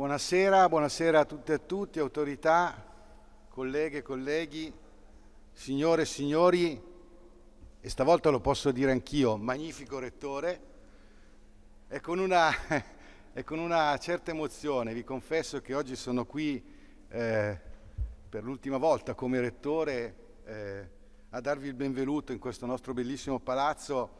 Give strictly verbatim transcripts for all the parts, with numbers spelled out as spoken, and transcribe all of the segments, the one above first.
Buonasera, buonasera a tutte e a tutti, autorità, colleghe e colleghi, signore e signori, e stavolta lo posso dire anch'io, magnifico rettore. È con una, è con una certa emozione, vi confesso che oggi sono qui eh, per l'ultima volta come rettore eh, a darvi il benvenuto in questo nostro bellissimo palazzo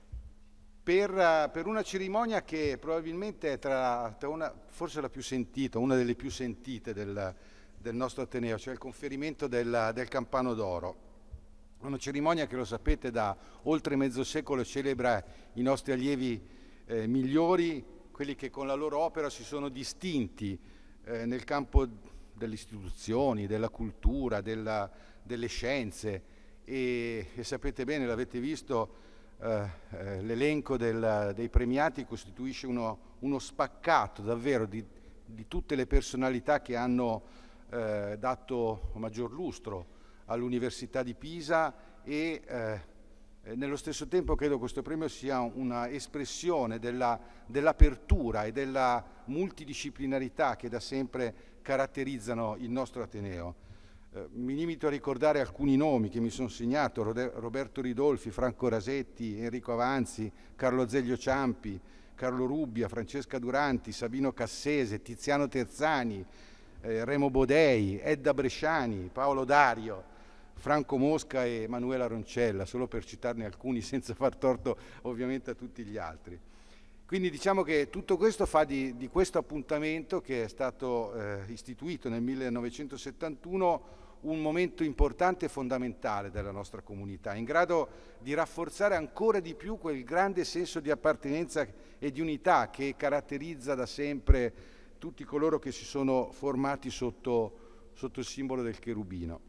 per, per una cerimonia che probabilmente è tra, tra una, forse la più sentita, una delle più sentite del, del nostro Ateneo, cioè il conferimento del, del Campano d'Oro. Una cerimonia che, lo sapete, da oltre mezzo secolo celebra i nostri allievi eh, migliori, quelli che con la loro opera si sono distinti eh, nel campo delle istituzioni, della cultura, della, delle scienze e, e sapete bene, l'avete visto, eh, eh, l'elenco del, dei premiati costituisce uno, uno spaccato davvero di, di tutte le personalità che hanno eh, dato maggior lustro all'Università di Pisa e eh, nello stesso tempo credo questo premio sia una espressione della, dell'apertura e della multidisciplinarità che da sempre caratterizzano il nostro Ateneo. Eh, mi limito a ricordare alcuni nomi che mi sono segnato: Roberto Ridolfi, Franco Rasetti, Enrico Avanzi, Carlo Azeglio Ciampi, Carlo Rubbia, Francesca Duranti, Sabino Cassese, Tiziano Terzani, eh, Remo Bodei, Edda Bresciani, Paolo Dario, Franco Mosca e Manuela Roncella, solo per citarne alcuni senza far torto ovviamente a tutti gli altri. Quindi diciamo che tutto questo fa di, di questo appuntamento, che è stato eh, istituito nel millenovecentosettantuno, un momento importante e fondamentale della nostra comunità, in grado di rafforzare ancora di più quel grande senso di appartenenza e di unità che caratterizza da sempre tutti coloro che si sono formati sotto, sotto il simbolo del cherubino.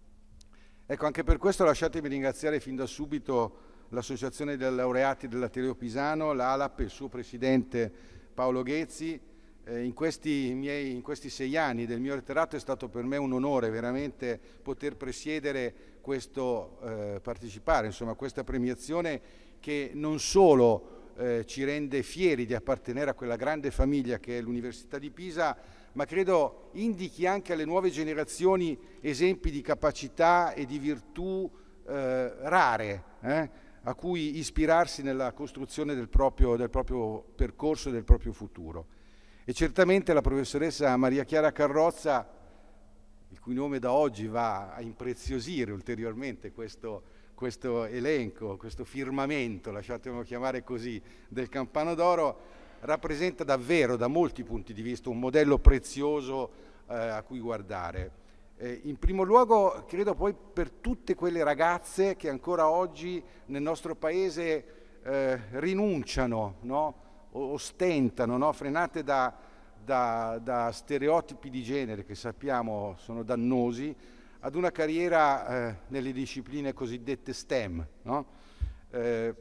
Ecco, anche per questo lasciatemi ringraziare fin da subito l'Associazione dei Laureati dell'Ateneo Pisano, l'A L A P e il suo presidente Paolo Ghezzi. Eh, in, questi miei, in questi sei anni del mio retterato è stato per me un onore veramente poter presiedere questo, eh, partecipare insomma, a questa premiazione che non solo eh, ci rende fieri di appartenere a quella grande famiglia che è l'Università di Pisa, ma credo indichi anche alle nuove generazioni esempi di capacità e di virtù eh, rare, eh, a cui ispirarsi nella costruzione del proprio, del proprio percorso e del proprio futuro. E certamente la professoressa Maria Chiara Carrozza, il cui nome da oggi va a impreziosire ulteriormente questo, questo elenco, questo firmamento, lasciatemelo chiamare così, del Campano d'Oro, rappresenta davvero da molti punti di vista un modello prezioso eh, a cui guardare. Eh, in primo luogo credo poi per tutte quelle ragazze che ancora oggi nel nostro paese eh, rinunciano, no? o ostentano, no? frenate da, da, da stereotipi di genere che sappiamo sono dannosi, ad una carriera eh, nelle discipline cosiddette STEM. No? Eh,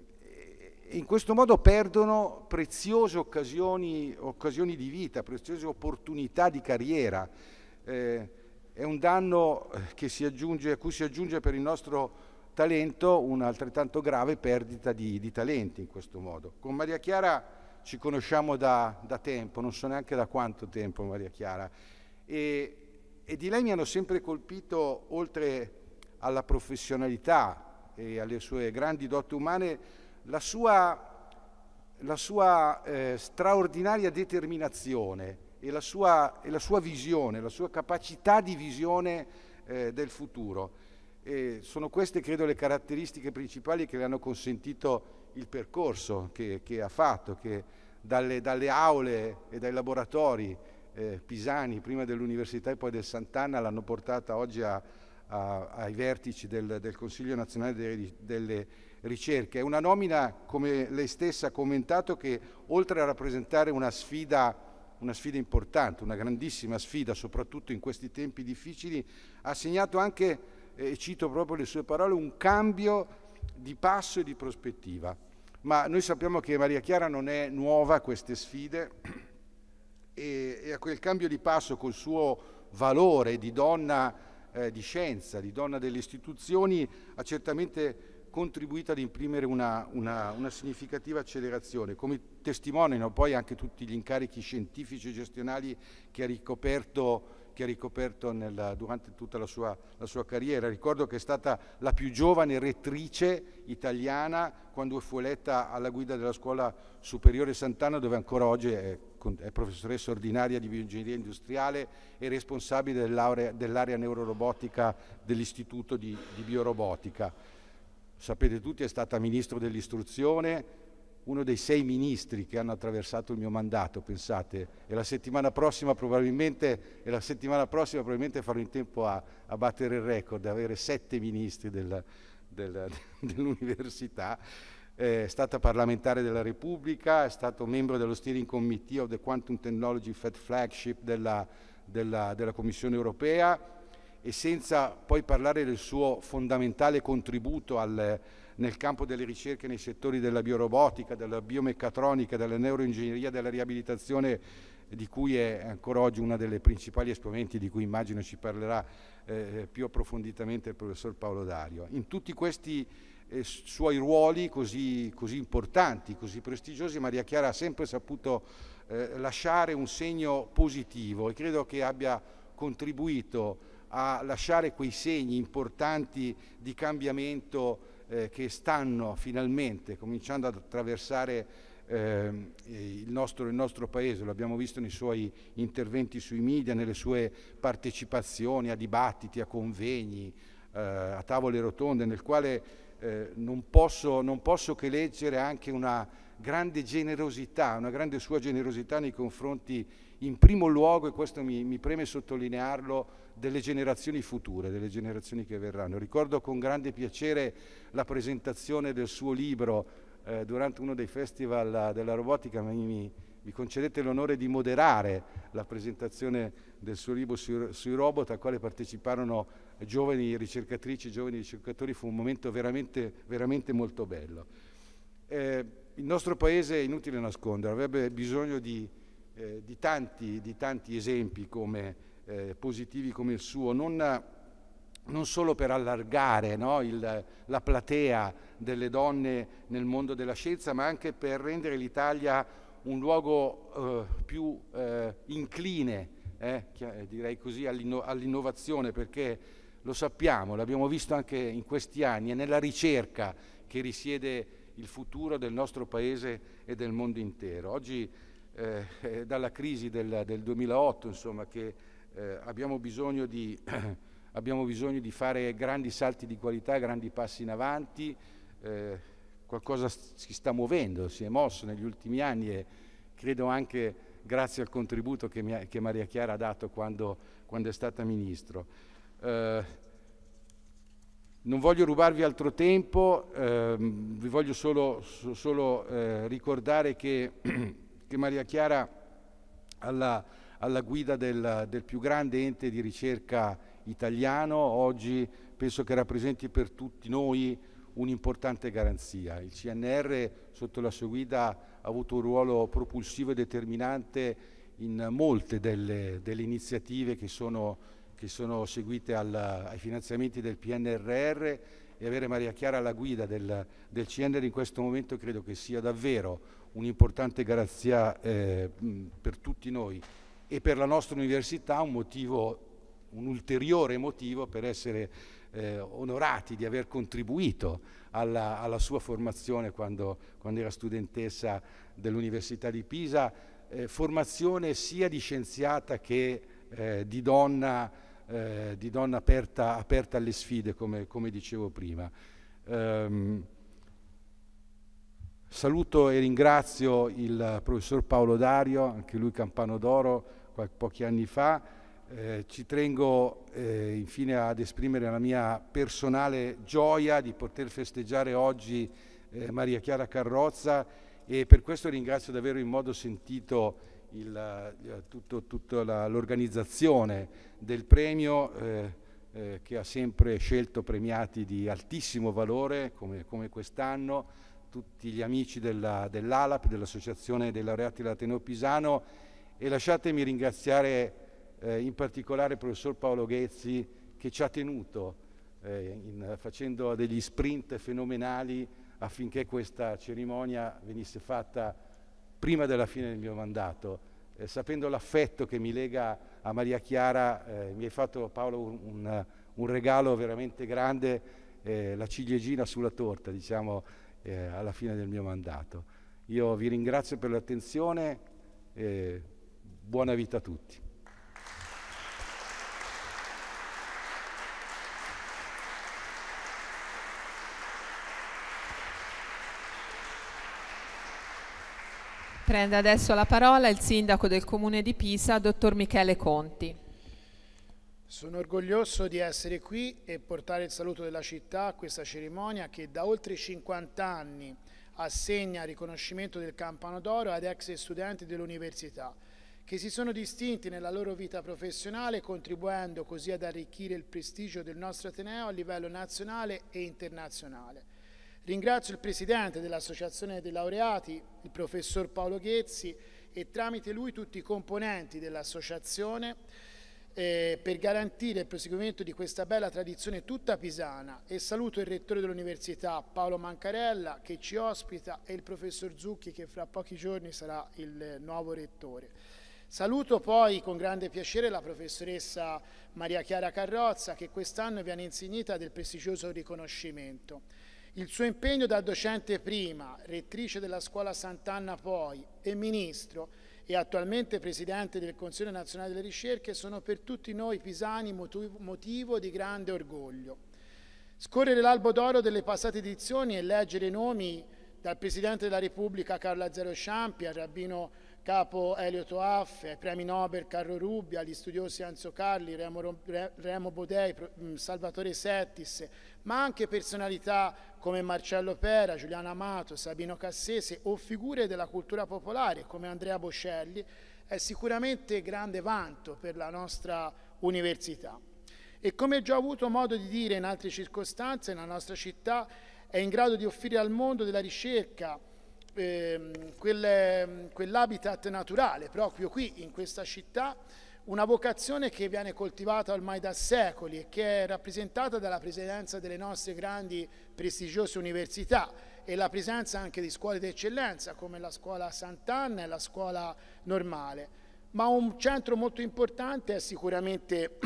in questo modo perdono preziose occasioni, occasioni di vita, preziose opportunità di carriera. Eh, è un danno che si aggiunge, a cui si aggiunge per il nostro talento una altrettanto grave perdita di, di talenti in questo modo. Con Maria Chiara ci conosciamo da, da tempo, non so neanche da quanto tempo Maria Chiara, e, e di lei mi hanno sempre colpito, oltre alla professionalità e alle sue grandi doti umane, la sua, la sua eh, straordinaria determinazione e la, sua, e la sua visione, la sua capacità di visione eh, del futuro. E sono queste, credo, le caratteristiche principali che le hanno consentito il percorso che, che ha fatto, che dalle, dalle aule e dai laboratori eh, pisani, prima dell'Università e poi del Sant'Anna, l'hanno portata oggi a, a, ai vertici del, del Consiglio Nazionale delle, delle Ricerche. È una nomina, come lei stessa ha commentato, che oltre a rappresentare una sfida, una sfida importante, una grandissima sfida, soprattutto in questi tempi difficili, ha segnato anche, e cito proprio le sue parole, un cambio di passo e di prospettiva. Ma noi sappiamo che Maria Chiara non è nuova a queste sfide e, e a quel cambio di passo, col suo valore di donna eh, di scienza, di donna delle istituzioni, ha certamente contribuito ad imprimere una, una, una significativa accelerazione, come testimoniano poi anche tutti gli incarichi scientifici e gestionali che ha ricoperto, che ha ricoperto nel, durante tutta la sua, la sua carriera. Ricordo che è stata la più giovane rettrice italiana quando fu eletta alla guida della Scuola Superiore Sant'Anna, dove ancora oggi è, è professoressa ordinaria di bioingegneria industriale e responsabile dell'area, dell'area neurorobotica dell'Istituto di, di Biorobotica. Sapete tutti, è stata ministro dell'istruzione, uno dei sei ministri che hanno attraversato il mio mandato, pensate, e la settimana prossima probabilmente, e la settimana prossima probabilmente farò in tempo a, a battere il record, di avere sette ministri del, del, dell'università. È stata parlamentare della Repubblica, è stato membro dello Steering Committee of the Quantum Technology Fed Flagship della, della, della Commissione Europea, e senza poi parlare del suo fondamentale contributo al, nel campo delle ricerche nei settori della biorobotica, della biomeccatronica, della neuroingegneria, della riabilitazione, di cui è ancora oggi una delle principali esponenti, di cui immagino ci parlerà eh, più approfonditamente il professor Paolo Dario. In tutti questi eh, suoi ruoli così, così importanti, così prestigiosi, Maria Chiara ha sempre saputo eh, lasciare un segno positivo, e credo che abbia contribuito a lasciare quei segni importanti di cambiamento eh, che stanno finalmente cominciando ad attraversare eh, il, nostro, il nostro Paese. Lo abbiamo visto nei suoi interventi sui media, nelle sue partecipazioni a dibattiti, a convegni, eh, a tavole rotonde, nel quale eh, non posso, non posso che leggere anche una grande generosità, una grande sua generosità nei confronti, in primo luogo, e questo mi, mi preme sottolinearlo, delle generazioni future, delle generazioni che verranno. Ricordo con grande piacere la presentazione del suo libro eh, durante uno dei festival della robotica. Mi, mi, mi concedete l'onore di moderare la presentazione del suo libro sui, sui robot, al quale parteciparono giovani ricercatrici, giovani ricercatori. Fu un momento veramente, veramente molto bello. Eh, il nostro Paese, è inutile nascondere, avrebbe bisogno di, eh, di, tanti, di tanti esempi come Eh, positivi come il suo, non, non solo per allargare, no, il, la platea delle donne nel mondo della scienza, ma anche per rendere l'Italia un luogo eh, più eh, incline, eh, direi così, all'inno- all'innovazione, perché lo sappiamo, l'abbiamo visto anche in questi anni, è nella ricerca che risiede il futuro del nostro Paese e del mondo intero. Oggi, eh, dalla crisi del, del duemilaotto, insomma, che Eh, abbiamo bisogno di, eh, abbiamo bisogno di fare grandi salti di qualità, grandi passi in avanti. Eh, qualcosa si sta muovendo, si è mosso negli ultimi anni, e credo anche grazie al contributo che, mi ha, che Maria Chiara ha dato quando, quando è stata ministro. Eh, non voglio rubarvi altro tempo, eh, vi voglio solo, so, solo eh, ricordare che, che Maria Chiara alla alla guida del, del più grande ente di ricerca italiano, oggi penso che rappresenti per tutti noi un'importante garanzia. Il C N R, sotto la sua guida, ha avuto un ruolo propulsivo e determinante in molte delle, delle iniziative che sono, che sono seguite al, ai finanziamenti del P N R R, e avere Maria Chiara alla guida del, del C N R in questo momento credo che sia davvero un'importante garanzia eh, per tutti noi, e per la nostra università un motivo, un ulteriore motivo per essere eh, onorati di aver contribuito alla, alla sua formazione quando, quando era studentessa dell'Università di Pisa, eh, formazione sia di scienziata che eh, di donna, eh, di donna aperta, aperta alle sfide, come, come dicevo prima. Um, Saluto e ringrazio il professor Paolo Dario, anche lui campano d'oro pochi anni fa. Eh, ci tengo eh, infine ad esprimere la mia personale gioia di poter festeggiare oggi eh, Maria Chiara Carrozza, e per questo ringrazio davvero in modo sentito il, tutto, tutta l'organizzazione del premio, eh, eh, che ha sempre scelto premiati di altissimo valore come, come quest'anno, tutti gli amici della, dell'A L A P, dell'Associazione dei Laureati dell'Ateneo Pisano, e lasciatemi ringraziare eh, in particolare il professor Paolo Ghezzi, che ci ha tenuto eh, in, facendo degli sprint fenomenali affinché questa cerimonia venisse fatta prima della fine del mio mandato. Eh, sapendo l'affetto che mi lega a Maria Chiara, eh, mi hai fatto, Paolo, un, un, un regalo veramente grande, eh, la ciliegina sulla torta, diciamo, eh, alla fine del mio mandato. Io vi ringrazio per l'attenzione e buona vita a tutti. Prende adesso la parola il sindaco del comune di Pisa, dottor Michele Conti. Sono orgoglioso di essere qui e portare il saluto della città a questa cerimonia che da oltre cinquanta anni assegna riconoscimento del Campano d'Oro ad ex studenti dell'università che si sono distinti nella loro vita professionale, contribuendo così ad arricchire il prestigio del nostro Ateneo a livello nazionale e internazionale. Ringrazio il Presidente dell'Associazione dei Laureati, il Professor Paolo Ghezzi, e tramite lui tutti i componenti dell'Associazione eh, per garantire il proseguimento di questa bella tradizione tutta pisana, e saluto il Rettore dell'Università Paolo Mancarella che ci ospita e il Professor Zucchi che fra pochi giorni sarà il nuovo Rettore. Saluto poi con grande piacere la Professoressa Maria Chiara Carrozza che quest'anno viene insignita del prestigioso riconoscimento. Il suo impegno da docente prima, rettrice della Scuola Sant'Anna poi e Ministro e attualmente Presidente del Consiglio Nazionale delle Ricerche sono per tutti noi pisani motivo di grande orgoglio. Scorrere l'albo d'oro delle passate edizioni e leggere i nomi dal Presidente della Repubblica Carlo Azeglio Ciampi al Rabbino Capo Elio Toaffe, ai premi Nobel Carlo Rubbia, agli studiosi Enzo Carli, Remo, Remo Bodei, Salvatore Settis, ma anche personalità come Marcello Pera, Giuliano Amato, Sabino Cassese o figure della cultura popolare come Andrea Boscelli, è sicuramente grande vanto per la nostra università. E come già ho avuto modo di dire in altre circostanze, la nostra città è in grado di offrire al mondo della ricerca eh, quel, quell'habitat naturale, proprio qui in questa città, una vocazione che viene coltivata ormai da secoli e che è rappresentata dalla presenza delle nostre grandi prestigiose università e la presenza anche di scuole d'eccellenza come la scuola Sant'Anna e la scuola normale. Ma un centro molto importante è sicuramente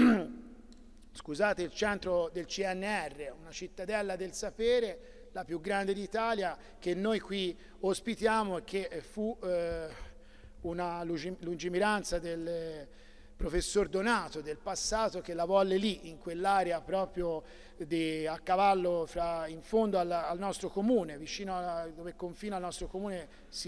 scusate, il centro del C N R, una cittadella del sapere, la più grande d'Italia, che noi qui ospitiamo e che fu eh, una lungimiranza del professor Donato del passato che la volle lì, in quell'area proprio di, a cavallo fra, in fondo al, al nostro comune, vicino a, dove confina il nostro comune,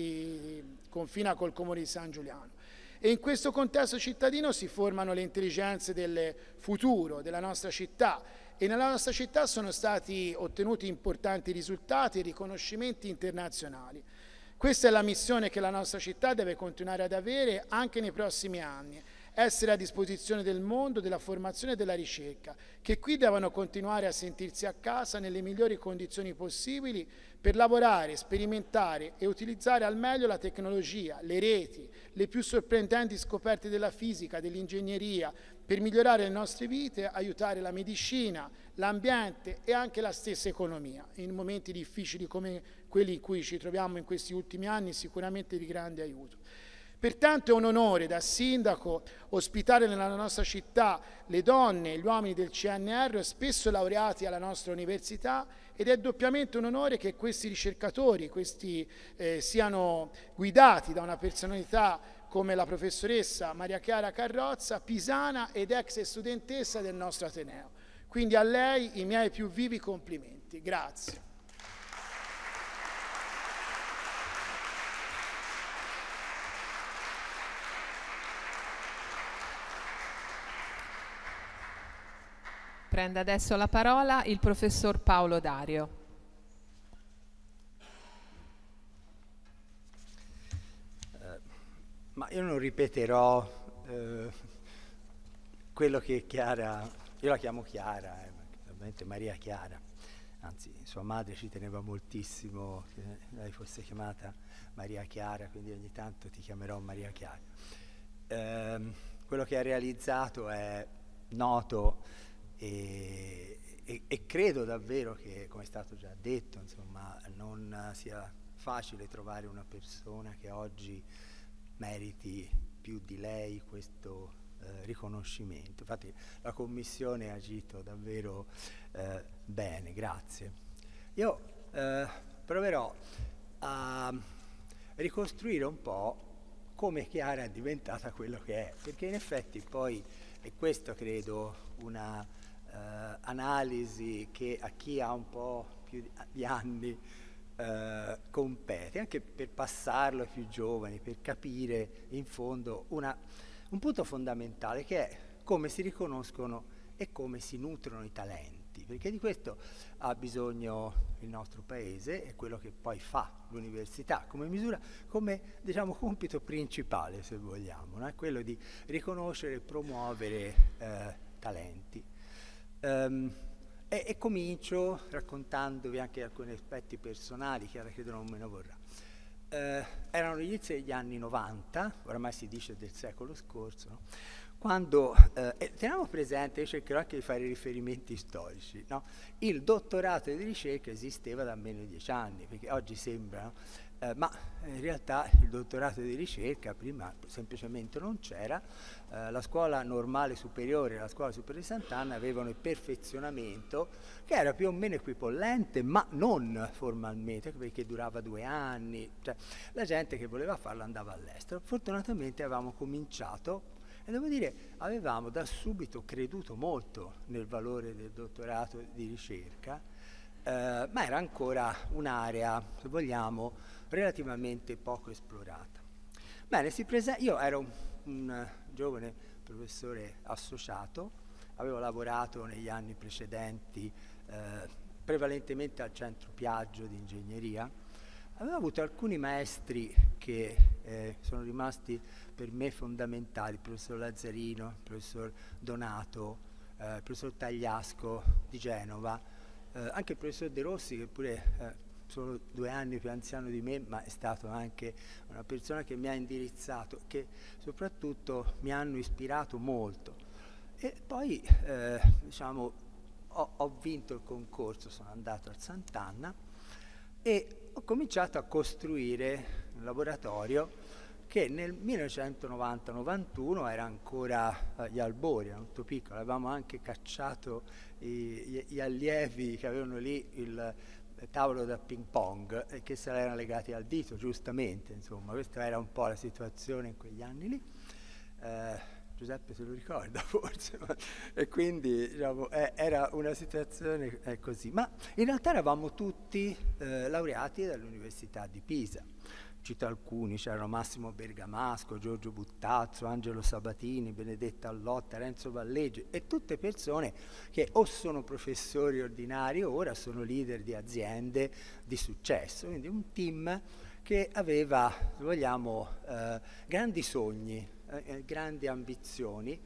si confina col comune di San Giuliano. E in questo contesto cittadino si formano le intelligenze del futuro della nostra città e nella nostra città sono stati ottenuti importanti risultati e riconoscimenti internazionali. Questa è la missione che la nostra città deve continuare ad avere anche nei prossimi anni, essere a disposizione del mondo, della formazione e della ricerca, che qui devono continuare a sentirsi a casa nelle migliori condizioni possibili per lavorare, sperimentare e utilizzare al meglio la tecnologia, le reti, le più sorprendenti scoperte della fisica, dell'ingegneria, per migliorare le nostre vite, aiutare la medicina, l'ambiente e anche la stessa economia. In momenti difficili come quelli in cui ci troviamo in questi ultimi anni, sicuramente di grande aiuto. Pertanto è un onore da sindaco ospitare nella nostra città le donne e gli uomini del C N R, spesso laureati alla nostra università, ed è doppiamente un onore che questi ricercatori questi, eh, siano guidati da una personalità come la professoressa Maria Chiara Carrozza, pisana ed ex studentessa del nostro Ateneo. Quindi a lei i miei più vivi complimenti. Grazie. Prende adesso la parola il professor Paolo Dario. Eh, ma io non ripeterò eh, quello che Chiara, io la chiamo Chiara, eh, ovviamente Maria Chiara, anzi sua madre ci teneva moltissimo che lei fosse chiamata Maria Chiara, quindi ogni tanto ti chiamerò Maria Chiara. Eh, quello che ha realizzato è noto E, e e credo davvero che, come è stato già detto, insomma, non sia facile trovare una persona che oggi meriti più di lei questo eh, riconoscimento. Infatti la Commissione ha agito davvero eh, bene, grazie. Io eh, proverò a ricostruire un po' come Chiara è diventata quello che è, perché in effetti poi è questo, credo, una eh, analisi che a chi ha un po' più di anni eh, compete, anche per passarlo ai più giovani, per capire in fondo una, un punto fondamentale, che è come si riconoscono e come si nutrono i talenti, perché di questo ha bisogno il nostro paese, è quello che poi fa l'università come misura, come diciamo compito principale, se vogliamo, no? È quello di riconoscere e promuovere eh, talenti. Um, e, e comincio raccontandovi anche alcuni aspetti personali, che credo non me ne vorrà. Uh, erano gli inizi degli anni novanta, oramai si dice del secolo scorso, no? Quando, eh, e teniamo presente, io cercherò anche di fare riferimenti storici, no? Il dottorato di ricerca esisteva da meno di dieci anni, perché oggi sembra, no? eh, ma in realtà il dottorato di ricerca prima semplicemente non c'era. Eh, la scuola normale superiore e la scuola superiore di Sant'Anna avevano il perfezionamento, che era più o meno equipollente, ma non formalmente, perché durava due anni, cioè la gente che voleva farlo andava all'estero. Fortunatamente avevamo cominciato, e devo dire, avevamo da subito creduto molto nel valore del dottorato di ricerca, eh, ma era ancora un'area, se vogliamo, relativamente poco esplorata. Bene, si prese- io ero un, un giovane professore associato, avevo lavorato negli anni precedenti eh, prevalentemente al centro Piaggio di ingegneria. Avevo avuto alcuni maestri che eh, sono rimasti per me fondamentali, il professor Lazzarino, il professor Donato, eh, il professor Tagliasco di Genova, eh, anche il professor De Rossi, che pure eh, solo due anni più anziano di me, ma è stato anche una persona che mi ha indirizzato, che soprattutto mi hanno ispirato molto. E poi eh, diciamo, ho, ho vinto il concorso, sono andato al Sant'Anna e ho cominciato a costruire un laboratorio che nel millenovecentonovanta novantuno era ancora agli albori, era molto piccolo. Avevamo anche cacciato i, gli, gli allievi che avevano lì il tavolo da ping pong e che se l'erano legati al dito, giustamente, insomma. Questa era un po' la situazione in quegli anni lì. Eh, Giuseppe se lo ricorda forse, ma, e quindi diciamo, eh, era una situazione eh, così. Ma in realtà eravamo tutti eh, laureati dall'Università di Pisa. Cito alcuni, c'erano Massimo Bergamasco, Giorgio Buttazzo, Angelo Sabatini, Benedetta Allotta, Renzo Valleggi, e tutte persone che o sono professori ordinari o ora sono leader di aziende di successo. Quindi un team che aveva, se vogliamo, eh, grandi sogni, eh, grandi ambizioni,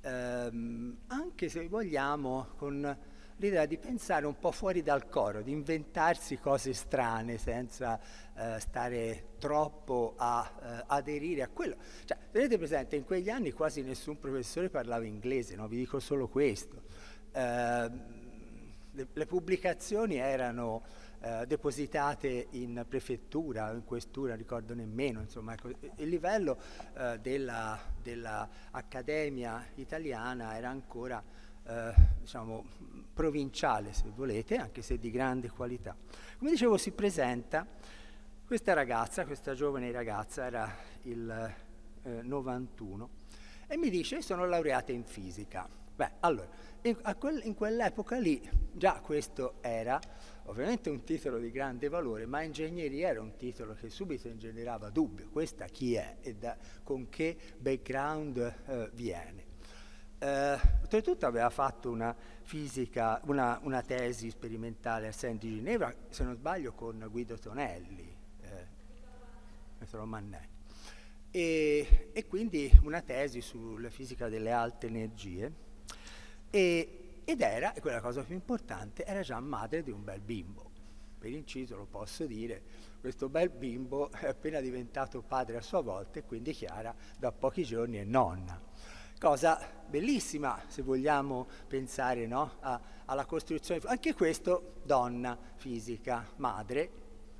ehm, anche se vogliamo con l'idea di pensare un po' fuori dal coro, di inventarsi cose strane senza eh, stare troppo a eh, aderire a quello. Cioè, tenete presente, in quegli anni quasi nessun professore parlava inglese, no? Vi dico solo questo. Eh, le, le pubblicazioni erano eh, depositate in prefettura, in questura, non ricordo nemmeno, insomma, ecco, il livello eh, della, della accademia italiana era ancora eh, diciamo provinciale, se volete, anche se di grande qualità. Come dicevo, si presenta questa ragazza, questa giovane ragazza, era il eh, novantuno, e mi dice: io sono laureata in fisica. Beh, allora, in, a quel, in quell'epoca lì già questo era ovviamente un titolo di grande valore, ma ingegneria era un titolo che subito ingenerava dubbio. Questa chi è e da, con che background eh, viene? Uh, oltretutto aveva fatto una fisica, una, una tesi sperimentale a Saint di Ginevra, se non sbaglio con Guido Tonelli, eh, e, e quindi una tesi sulla fisica delle alte energie, e, ed era, e quella cosa più importante, era già madre di un bel bimbo. Per inciso lo posso dire, questo bel bimbo è appena diventato padre a sua volta, e quindi Chiara da pochi giorni è nonna. cosa bellissima se vogliamo pensare, no? a, alla costruzione. Anche questo, donna fisica, madre,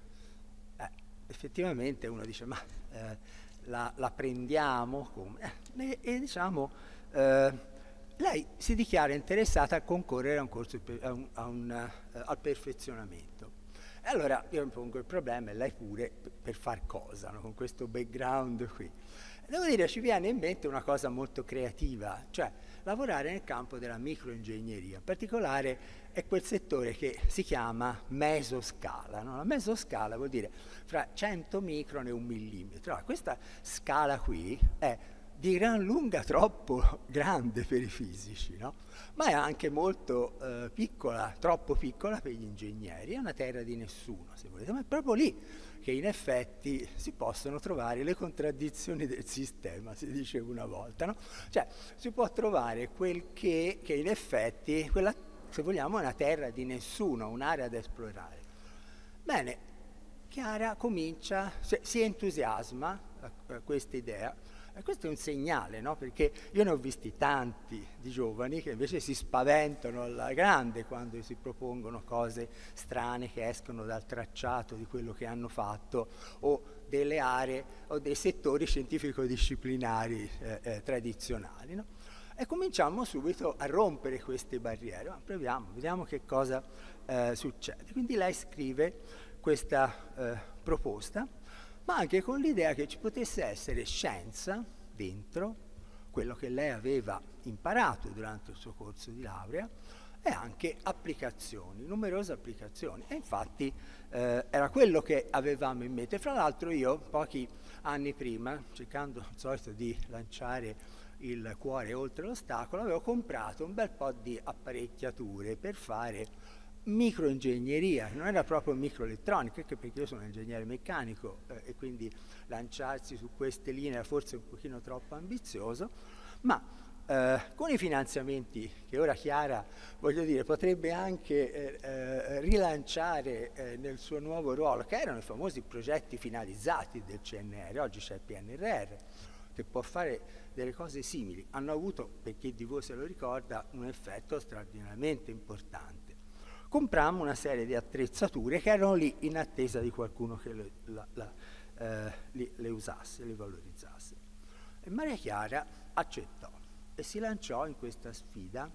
eh, effettivamente uno dice ma eh, la, la prendiamo come? Eh, e, e diciamo eh, lei si dichiara interessata a concorrere a un corso a un, a un, uh, al perfezionamento. E allora io mi pongo il problema, e lei pure, per, per far cosa, no? Con questo background qui. Devo dire, ci viene in mente una cosa molto creativa, cioè lavorare nel campo della microingegneria. In particolare è quel settore che si chiama mesoscala. No? La mesoscala vuol dire fra cento micron e un millimetro. Allora, questa scala qui è di gran lunga troppo grande per i fisici, no? Ma è anche molto eh, piccola, troppo piccola per gli ingegneri. È una terra di nessuno, se volete, ma è proprio lì che in effetti si possono trovare le contraddizioni del sistema, si dice una volta, no? Cioè si può trovare quel che, che in effetti, quella, se vogliamo, è una terra di nessuno, un'area da esplorare. Bene, Chiara comincia, si, si entusiasma a, a questa idea. E questo è un segnale, no? Perché io ne ho visti tanti di giovani che invece si spaventano alla grande quando si propongono cose strane che escono dal tracciato di quello che hanno fatto, o delle aree o dei settori scientifico-disciplinari eh, eh, tradizionali, no? E cominciamo subito a rompere queste barriere. Ma proviamo, vediamo che cosa eh, succede. Quindi lei scrive questa eh, proposta, ma anche con l'idea che ci potesse essere scienza dentro, quello che lei aveva imparato durante il suo corso di laurea, e anche applicazioni, numerose applicazioni. E infatti eh, era quello che avevamo in mente. Fra l'altro io, pochi anni prima, cercando al solito di lanciare il cuore oltre l'ostacolo, avevo comprato un bel po' di apparecchiature per fare microingegneria, non era proprio microelettronica, anche perché io sono ingegnere meccanico eh, e quindi lanciarsi su queste linee era forse un pochino troppo ambizioso, ma eh, con i finanziamenti che ora Chiara, voglio dire, potrebbe anche eh, eh, rilanciare eh, nel suo nuovo ruolo, che erano i famosi progetti finalizzati del C N R, oggi c'è il P N R R, che può fare delle cose simili, hanno avuto, per chi di voi se lo ricorda, un effetto straordinariamente importante. Comprammo una serie di attrezzature che erano lì in attesa di qualcuno che le, la, la, eh, li, le usasse, le valorizzasse. E Maria Chiara accettò e si lanciò in questa sfida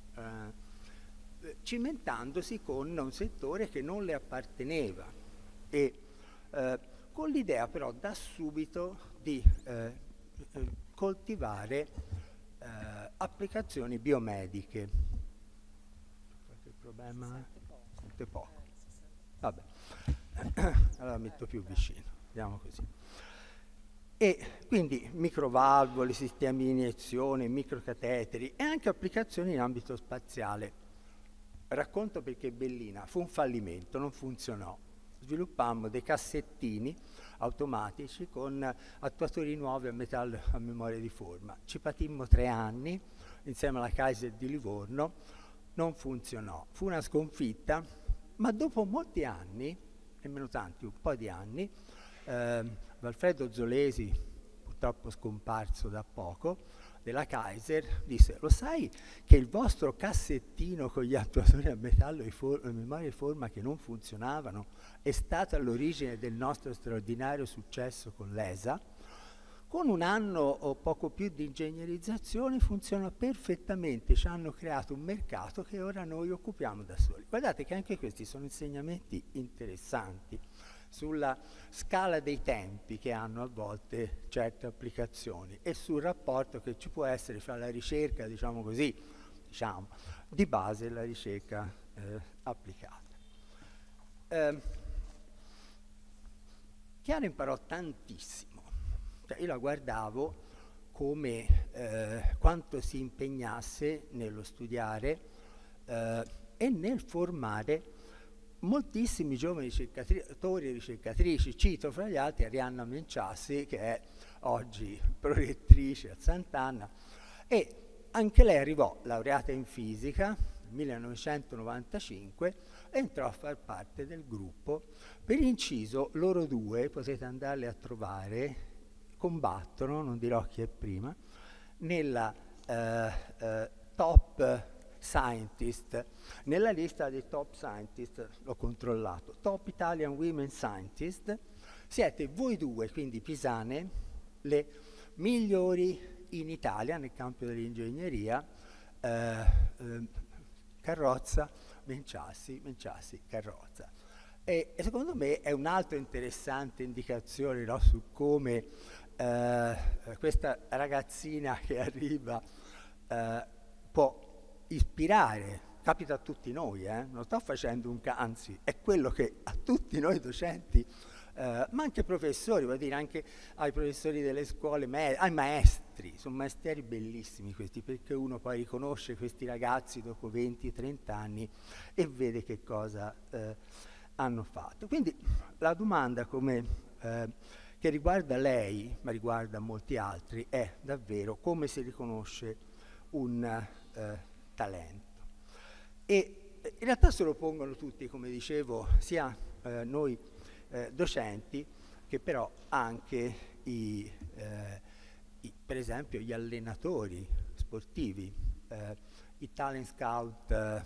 eh, cimentandosi con un settore che non le apparteneva e eh, con l'idea però da subito di eh, coltivare eh, applicazioni biomediche. Problema è poco. Vabbè, allora metto più vicino, vediamo così. E quindi microvalvole, sistemi di iniezione, microcateteri e anche applicazioni in ambito spaziale. Racconto perché Bellina fu un fallimento, non funzionò. Sviluppammo dei cassettini automatici con attuatori nuovi a metallo a memoria di forma. Ci patimmo tre anni insieme alla Kaiser di Livorno. Non funzionò, fu una sconfitta, ma dopo molti anni, nemmeno tanti, un po' di anni, eh, Valfredo Zolesi, purtroppo scomparso da poco, della Kaiser, disse: lo sai che il vostro cassettino con gli attuatori a metallo e a memoria di forma che non funzionavano è stato all'origine del nostro straordinario successo con l'E S A? Con un anno o poco più di ingegnerizzazione funziona perfettamente, ci hanno creato un mercato che ora noi occupiamo da soli. Guardate che anche questi sono insegnamenti interessanti sulla scala dei tempi che hanno a volte certe applicazioni e sul rapporto che ci può essere fra la ricerca, diciamo così, diciamo, di base e la ricerca eh, applicata. Eh, Chiara imparò tantissimo. Io la guardavo come eh, quanto si impegnasse nello studiare eh, e nel formare moltissimi giovani ricercatori e ricercatrici. Cito fra gli altri Arianna Menciassi, che è oggi prorettrice a Sant'Anna, e anche lei arrivò laureata in fisica nel millenovecentonovantacinque e entrò a far parte del gruppo. Per inciso, loro due, potete andarle a trovare, combattono, non dirò chi è prima, nella eh, eh, top scientist. Nella lista dei top scientist, l'ho controllato, top Italian women scientist, siete voi due, quindi pisane, le migliori in Italia nel campo dell'ingegneria, eh, eh, Carrozza, Menciassi, Menciassi, Carrozza. E, e secondo me è un'altra interessante indicazione, no, su come eh, questa ragazzina che arriva eh, può ispirare, capita a tutti noi, eh? Non sto facendo un ca- anzi è quello che a tutti noi docenti, eh, ma anche professori, vuol dire anche ai professori delle scuole, ma- ai maestri, sono mestieri bellissimi questi, perché uno poi riconosce questi ragazzi dopo venti trenta anni e vede che cosa eh, hanno fatto. Quindi la domanda come, eh, che riguarda lei, ma riguarda molti altri, è davvero come si riconosce un eh, talento. E in realtà se lo pongono tutti, come dicevo, sia eh, noi eh, docenti che però anche i, eh, i, per esempio gli allenatori sportivi, eh, i talent scout, eh,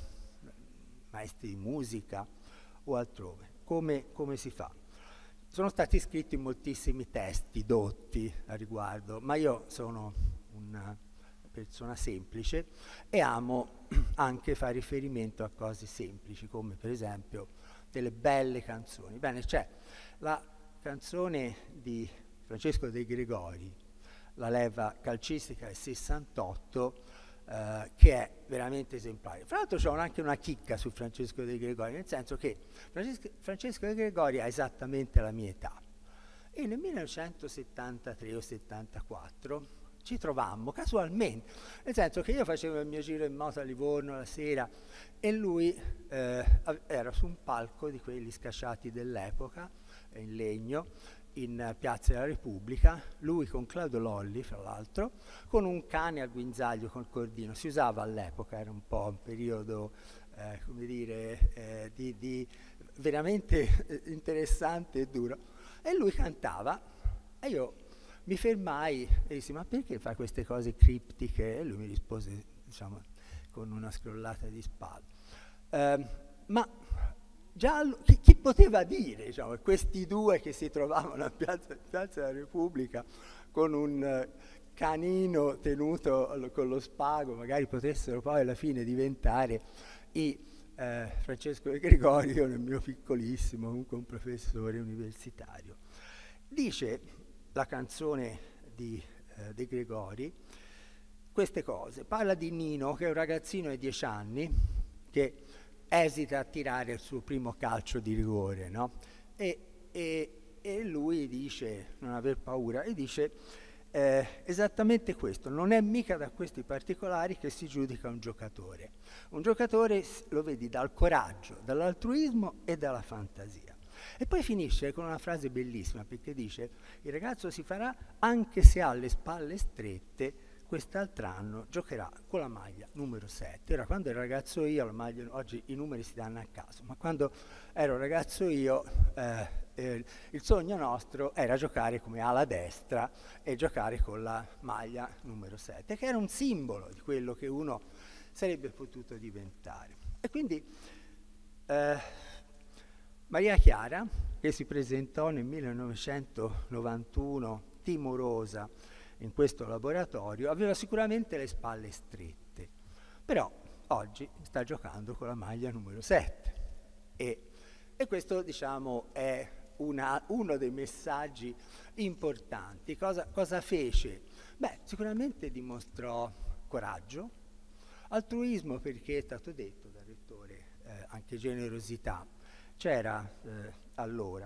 maestri di musica o altrove. Come, come si fa? Sono stati scritti moltissimi testi dotti a riguardo, ma io sono una persona semplice e amo anche fare riferimento a cose semplici, come per esempio delle belle canzoni. Bene, c'è la canzone di Francesco De Gregori, La leva calcistica del sessantotto, eh, che è veramente esemplare. Fra l'altro c'è anche una chicca su Francesco De Gregori, nel senso che Francesco, Francesco De Gregori ha esattamente la mia età e nel millenovecentosettantatré o settantaquattro ci trovammo casualmente, nel senso che io facevo il mio giro in moto a Livorno la sera e lui eh, era su un palco di quelli scasciati dell'epoca, in legno, in Piazza della Repubblica, lui con Claudio Lolli, fra l'altro, con un cane a guinzaglio col cordino. Si usava all'epoca, era un po' un periodo, eh, come dire, eh, di, di veramente interessante e duro. E lui cantava e io mi fermai e dissi: ma perché fa queste cose criptiche? E lui mi rispose, diciamo, con una scrollata di spalle. Eh, ma già chi, chi poteva dire, diciamo, questi due che si trovavano a Piazza, Piazza della Repubblica con un uh, canino tenuto allo, con lo spago, magari potessero poi alla fine diventare i eh, Francesco De Gregorio, nel mio piccolissimo, comunque un professore universitario. Dice la canzone di eh, De Gregori queste cose. Parla di Nino, che è un ragazzino di dieci anni che esita a tirare il suo primo calcio di rigore, no? E, e, e lui dice, non aver paura, e dice eh, esattamente questo: non è mica da questi particolari che si giudica un giocatore. Un giocatore lo vedi dal coraggio, dall'altruismo e dalla fantasia. E poi finisce con una frase bellissima, perché dice: il ragazzo si farà anche se ha le spalle strette, quest'altro anno giocherà con la maglia numero sette. Ora, quando ero ragazzo io, la maglia, oggi i numeri si danno a caso, ma quando ero ragazzo io, eh, eh, il sogno nostro era giocare come ala destra e giocare con la maglia numero sette, che era un simbolo di quello che uno sarebbe potuto diventare. E quindi eh, Maria Chiara, che si presentò nel millenovecentonovantuno timorosa in questo laboratorio, aveva sicuramente le spalle strette, però oggi sta giocando con la maglia numero sette e, e questo, diciamo, è una, uno dei messaggi importanti. Cosa, cosa fece? Beh, sicuramente dimostrò coraggio, altruismo, perché è stato detto dal rettore, eh, anche generosità c'era eh, allora.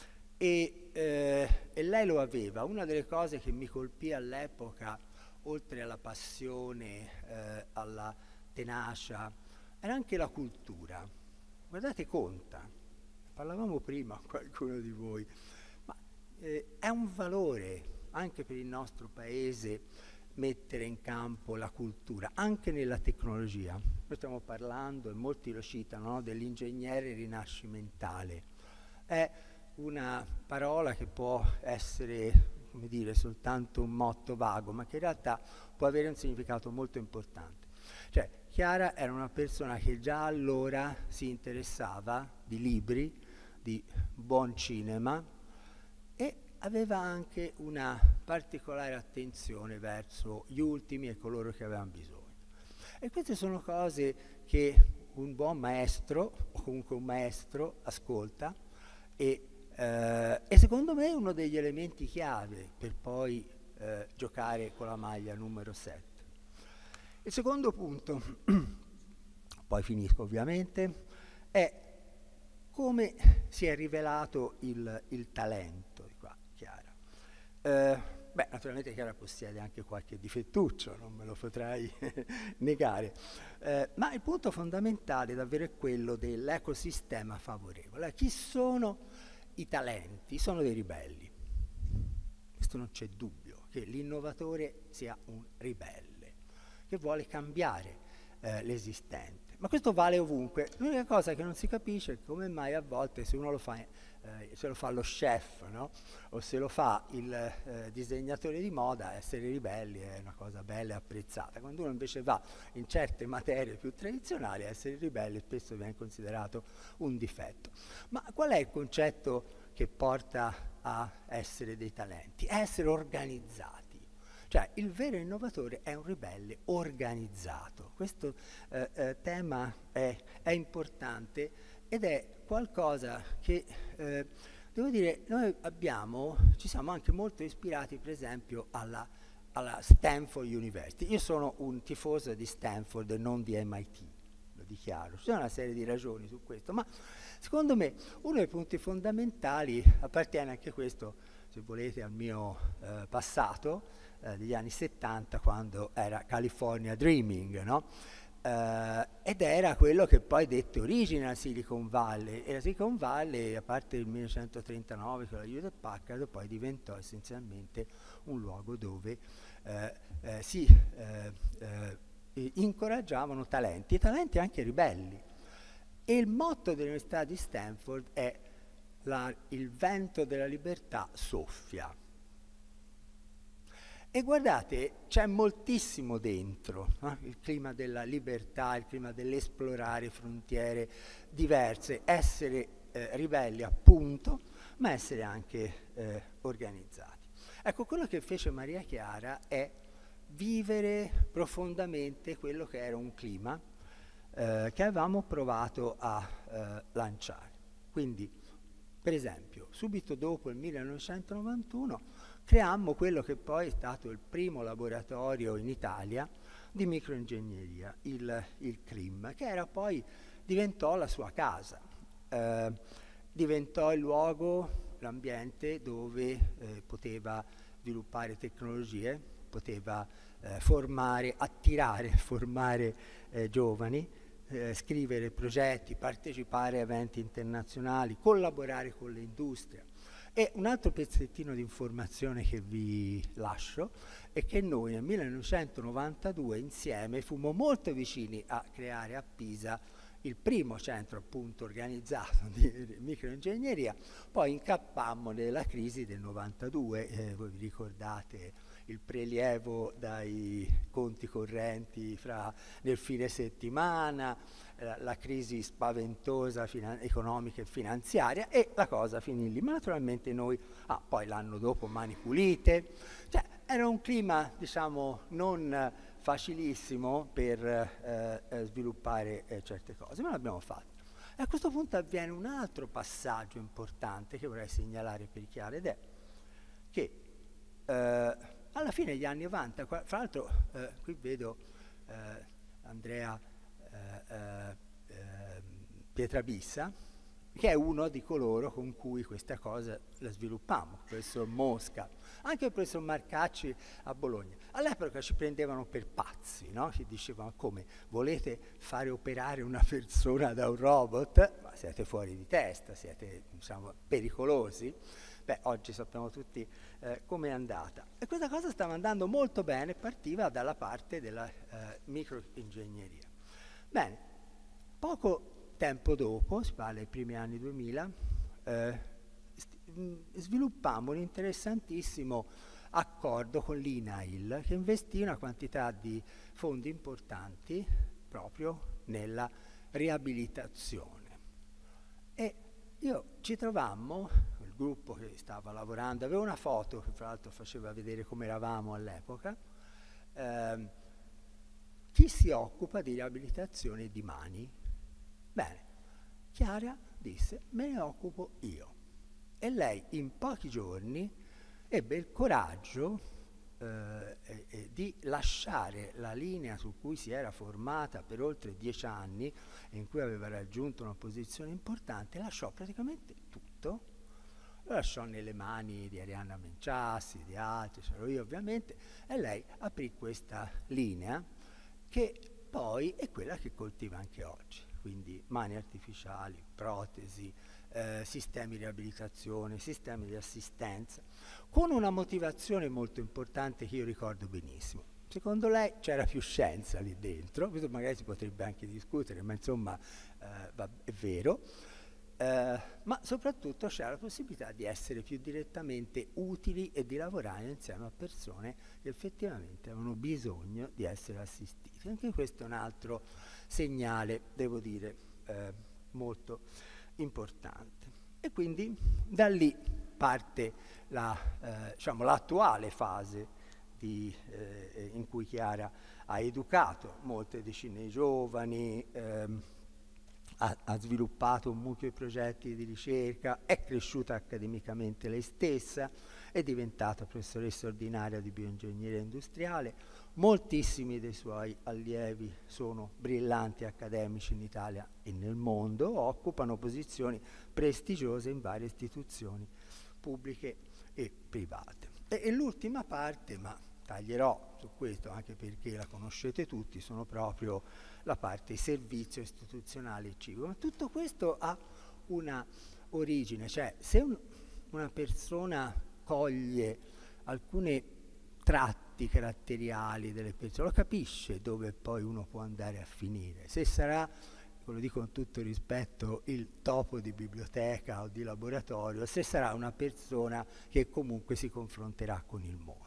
E, eh, e lei lo aveva. Una delle cose che mi colpì all'epoca, oltre alla passione, eh, alla tenacia, era anche la cultura. Guardate, conta, parlavamo prima con qualcuno di voi, ma eh, è un valore anche per il nostro paese mettere in campo la cultura, anche nella tecnologia. Noi stiamo parlando, e molti lo citano, no, dell'ingegnere rinascimentale. È una parola che può essere come dire, soltanto un motto vago, ma che in realtà può avere un significato molto importante. Cioè, Chiara era una persona che già allora si interessava di libri, di buon cinema, e aveva anche una particolare attenzione verso gli ultimi e coloro che avevano bisogno. E queste sono cose che un buon maestro, o comunque un maestro, ascolta, e, eh, e secondo me è uno degli elementi chiave per poi eh, giocare con la maglia numero sette. Il secondo punto, poi finisco ovviamente, è come si è rivelato il, il talento di qua, Chiara. Eh, beh, naturalmente Chiara possiede anche qualche difettuccio, non me lo potrai negare, eh, ma il punto fondamentale davvero è quello dell'ecosistema favorevole. Chi sono i talenti? Sono dei ribelli. Questo non c'è dubbio, che l'innovatore sia un ribelle, che vuole cambiare eh, l'esistente. Ma questo vale ovunque. L'unica cosa che non si capisce è come mai a volte se uno lo fa, eh, se lo fa lo chef, no? O se lo fa il eh, disegnatore di moda, essere ribelli è una cosa bella e apprezzata. Quando uno invece va in certe materie più tradizionali, essere ribelli spesso viene considerato un difetto. Ma qual è il concetto che porta a essere dei talenti? È essere organizzati. Cioè, il vero innovatore è un ribelle organizzato. Questo eh, eh, tema è, è importante ed è qualcosa che, eh, devo dire, noi abbiamo, ci siamo anche molto ispirati, per esempio, alla, alla Stanford University. Io sono un tifoso di Stanford e non di M I T, lo dichiaro. Ci sono una serie di ragioni su questo, ma secondo me uno dei punti fondamentali appartiene anche questo, se volete, al mio eh, passato, Eh, degli anni settanta, quando era California Dreaming, no? Eh, ed era quello che poi dette origine alla Silicon Valley, e la Silicon Valley, a parte il millenovecentotrentanove con la Hewlett Packard, poi diventò essenzialmente un luogo dove eh, eh, si eh, eh, incoraggiavano talenti, e talenti anche ribelli. E il motto dell'Università di Stanford è la, il vento della libertà soffia. E guardate, c'è moltissimo dentro, no? Il clima della libertà, il clima dell'esplorare frontiere diverse, essere eh, ribelli appunto, ma essere anche eh, organizzati. Ecco, quello che fece Maria Chiara è vivere profondamente quello che era un clima eh, che avevamo provato a eh, lanciare. Quindi, per esempio, subito dopo il millenovecentonovantuno creammo quello che poi è stato il primo laboratorio in Italia di microingegneria, il, il C R I M, che era poi diventò la sua casa, eh, diventò il luogo, l'ambiente dove eh, poteva sviluppare tecnologie, poteva eh, formare, attirare, formare eh, giovani, eh, scrivere progetti, partecipare a eventi internazionali, collaborare con le industrie. E un altro pezzettino di informazione che vi lascio è che noi nel millenovecentonovantadue insieme fummo molto vicini a creare a Pisa il primo centro appunto organizzato di microingegneria, poi incappammo nella crisi del novantadue, eh, voi vi ricordate il prelievo dai conti correnti fra, nel fine settimana, eh, la crisi spaventosa economica e finanziaria, e la cosa finì lì. Ma naturalmente noi, ah, poi l'anno dopo Mani Pulite, cioè era un clima diciamo non eh, facilissimo per eh, eh, sviluppare eh, certe cose, ma l'abbiamo fatto. E a questo punto avviene un altro passaggio importante che vorrei segnalare per Chiara, ed è che eh, alla fine degli anni novanta, fra l'altro eh, qui vedo eh, Andrea eh, eh, Pietrabissa, che è uno di coloro con cui questa cosa la sviluppammo, il professor Mosca, anche il professor Marcacci a Bologna. All'epoca ci prendevano per pazzi, no? Ci dicevano: come, volete fare operare una persona da un robot? Ma siete fuori di testa, siete diciamo, pericolosi. Beh, oggi sappiamo tutti eh, come è andata. E questa cosa stava andando molto bene, partiva dalla parte della eh, microingegneria. Bene, poco tempo dopo, si parla dei primi anni duemila, eh, mh, sviluppammo un interessantissimo accordo con l'I N A I L che investì una quantità di fondi importanti proprio nella riabilitazione. E io ci trovammo, il gruppo che stava lavorando, avevo una foto che fra l'altro faceva vedere come eravamo all'epoca, ehm, chi si occupa di riabilitazione di mani? Bene, Chiara disse, me ne occupo io. E lei in pochi giorni ebbe il coraggio eh, eh, di lasciare la linea su cui si era formata per oltre dieci anni e in cui aveva raggiunto una posizione importante, lasciò praticamente tutto, lo lasciò nelle mani di Arianna Menciassi, di altri, c'ero io ovviamente, e lei aprì questa linea che poi è quella che coltiva anche oggi, quindi mani artificiali, protesi, Eh, sistemi di riabilitazione, sistemi di assistenza, con una motivazione molto importante che io ricordo benissimo. Secondo lei c'era più scienza lì dentro, questo magari si potrebbe anche discutere, ma insomma eh, va, è vero, eh, ma soprattutto c'era la possibilità di essere più direttamente utili e di lavorare insieme a persone che effettivamente avevano bisogno di essere assistite. Anche questo è un altro segnale, devo dire, eh, molto importante. E quindi da lì parte la, eh, diciamo, l'attuale fase di, eh, in cui Chiara ha educato molte decine di giovani, ehm, ha, ha sviluppato un mucchio di progetti di ricerca, è cresciuta accademicamente lei stessa, è diventata professoressa ordinaria di bioingegneria industriale. Moltissimi dei suoi allievi sono brillanti accademici in Italia e nel mondo, occupano posizioni prestigiose in varie istituzioni pubbliche e private. E, e l'ultima parte, ma taglierò su questo anche perché la conoscete tutti, sono proprio la parte servizio istituzionale e civico. Ma tutto questo ha una origine, cioè se un, una persona coglie alcune tratti caratteriali delle persone, lo capisce dove poi uno può andare a finire. Se sarà, lo dico con tutto rispetto, il topo di biblioteca o di laboratorio, se sarà una persona che comunque si confronterà con il mondo.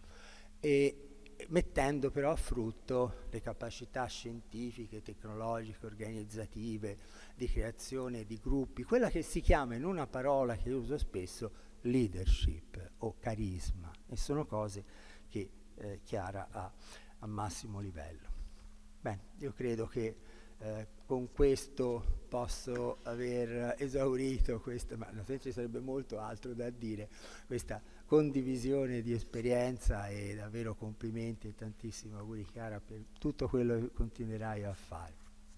E mettendo però a frutto le capacità scientifiche, tecnologiche, organizzative, di creazione di gruppi, quella che si chiama in una parola che io uso spesso leadership o carisma, e sono cose che eh, Chiara ha a massimo livello. Bene, io credo che eh, con questo posso aver esaurito questa, ma naturalmente ci sarebbe molto altro da dire, questa condivisione di esperienza, e davvero complimenti e tantissimi auguri Chiara per tutto quello che continuerai a fare.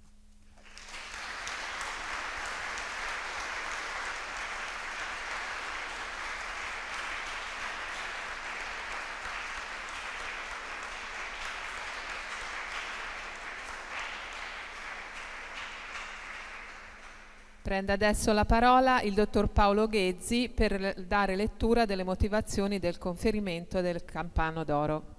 Prende adesso la parola il dottor Paolo Ghezzi per dare lettura delle motivazioni del conferimento del Campano d'Oro.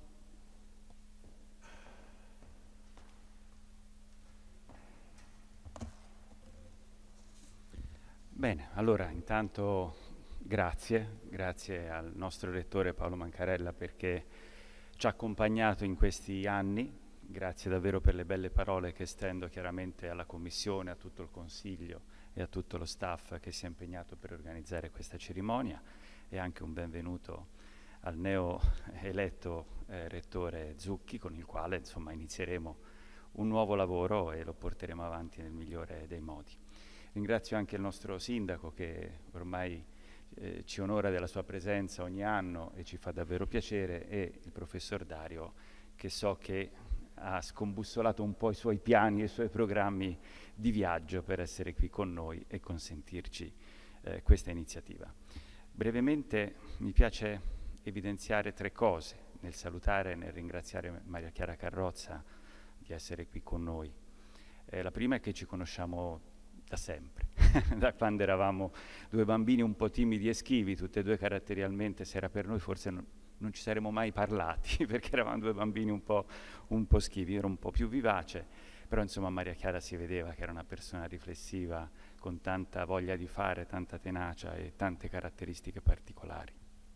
Bene, allora intanto grazie, grazie al nostro rettore Paolo Mancarella perché ci ha accompagnato in questi anni. Grazie davvero per le belle parole che estendo chiaramente alla Commissione, a tutto il Consiglio e a tutto lo staff che si è impegnato per organizzare questa cerimonia, e anche un benvenuto al neo eletto eh, Rettore Zucchi, con il quale insomma inizieremo un nuovo lavoro e lo porteremo avanti nel migliore dei modi. Ringrazio anche il nostro Sindaco che ormai eh, ci onora della sua presenza ogni anno e ci fa davvero piacere, e il Professor Dario, che so che ha scombussolato un po' i suoi piani e i suoi programmi di viaggio per essere qui con noi e consentirci eh, questa iniziativa. Brevemente mi piace evidenziare tre cose nel salutare e nel ringraziare Maria Chiara Carrozza di essere qui con noi. Eh, la prima è che ci conosciamo da sempre, da quando eravamo due bambini un po' timidi e schivi, tutti e due caratterialmente, se era per noi forse non, non ci saremmo mai parlati perché eravamo due bambini un po', un po' schivi, ero un po' più vivace, però insomma Maria Chiara si vedeva che era una persona riflessiva, con tanta voglia di fare, tanta tenacia e tante caratteristiche particolari.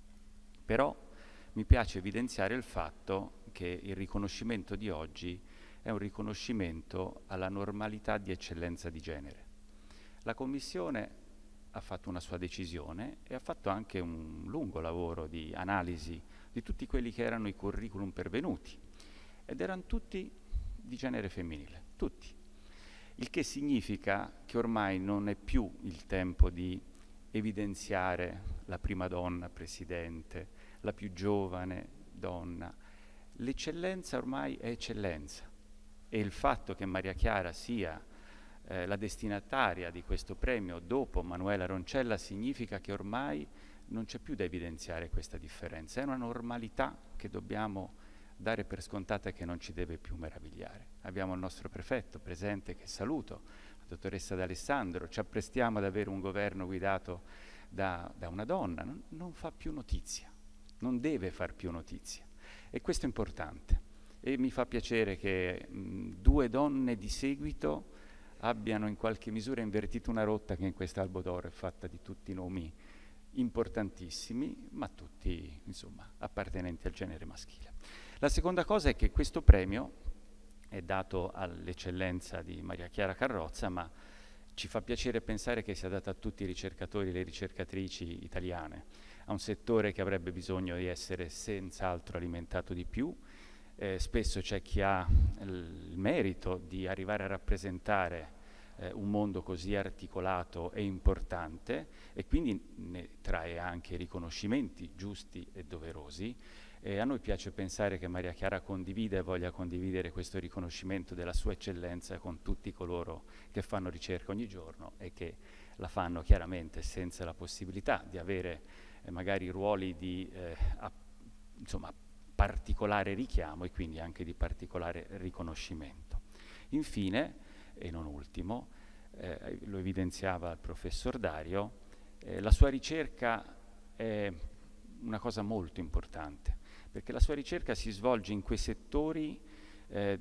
Però mi piace evidenziare il fatto che il riconoscimento di oggi è un riconoscimento alla normalità di eccellenza di genere. La Commissione ha fatto una sua decisione e ha fatto anche un lungo lavoro di analisi di tutti quelli che erano i curriculum pervenuti, ed erano tutti di genere femminile, tutti. Il che significa che ormai non è più il tempo di evidenziare la prima donna presidente, la più giovane donna. L'eccellenza ormai è eccellenza, e il fatto che Maria Chiara sia eh, la destinataria di questo premio dopo Manuela Roncella significa che ormai non c'è più da evidenziare questa differenza, è una normalità che dobbiamo dare per scontata e che non ci deve più meravigliare. Abbiamo il nostro prefetto presente, che saluto, la dottoressa D'Alessandro, ci apprestiamo ad avere un governo guidato da, da una donna, non, non fa più notizia, non deve far più notizia, e questo è importante. E mi fa piacere che mh, due donne di seguito abbiano in qualche misura invertito una rotta che in quest'Albo d'Oro è fatta di tutti nomi importantissimi, ma tutti, insomma, appartenenti al genere maschile. La seconda cosa è che questo premio è dato all'eccellenza di Maria Chiara Carrozza, ma ci fa piacere pensare che sia dato a tutti i ricercatori e le ricercatrici italiane, a un settore che avrebbe bisogno di essere senz'altro alimentato di più. Eh, spesso c'è chi ha il merito di arrivare a rappresentare eh, un mondo così articolato e importante, e quindi ne trae anche riconoscimenti giusti e doverosi. E a noi piace pensare che Maria Chiara condivida e voglia condividere questo riconoscimento della sua eccellenza con tutti coloro che fanno ricerca ogni giorno e che la fanno chiaramente senza la possibilità di avere eh, magari ruoli di eh, a, insomma, particolare richiamo e quindi anche di particolare riconoscimento. Infine, e non ultimo, eh, lo evidenziava il professor Dario, eh, la sua ricerca è una cosa molto importante, perché la sua ricerca si svolge in quei settori eh,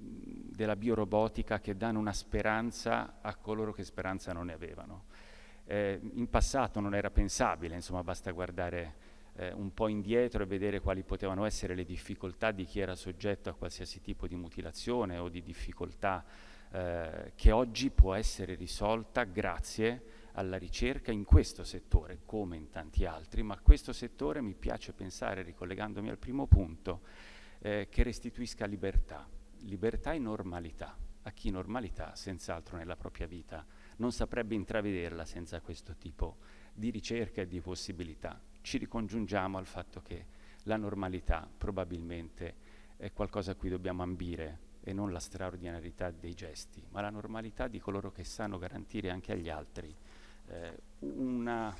della biorobotica che danno una speranza a coloro che speranza non ne avevano. Eh, in passato non era pensabile, insomma, basta guardare eh, un po' indietro e vedere quali potevano essere le difficoltà di chi era soggetto a qualsiasi tipo di mutilazione o di difficoltà eh, che oggi può essere risolta grazie alla ricerca in questo settore, come in tanti altri, ma questo settore mi piace pensare, ricollegandomi al primo punto, eh, che restituisca libertà, libertà e normalità. A chi normalità, senz'altro nella propria vita, non saprebbe intravederla senza questo tipo di ricerca e di possibilità. Ci ricongiungiamo al fatto che la normalità probabilmente è qualcosa a cui dobbiamo ambire, e non la straordinarietà dei gesti, ma la normalità di coloro che sanno garantire anche agli altri eh, una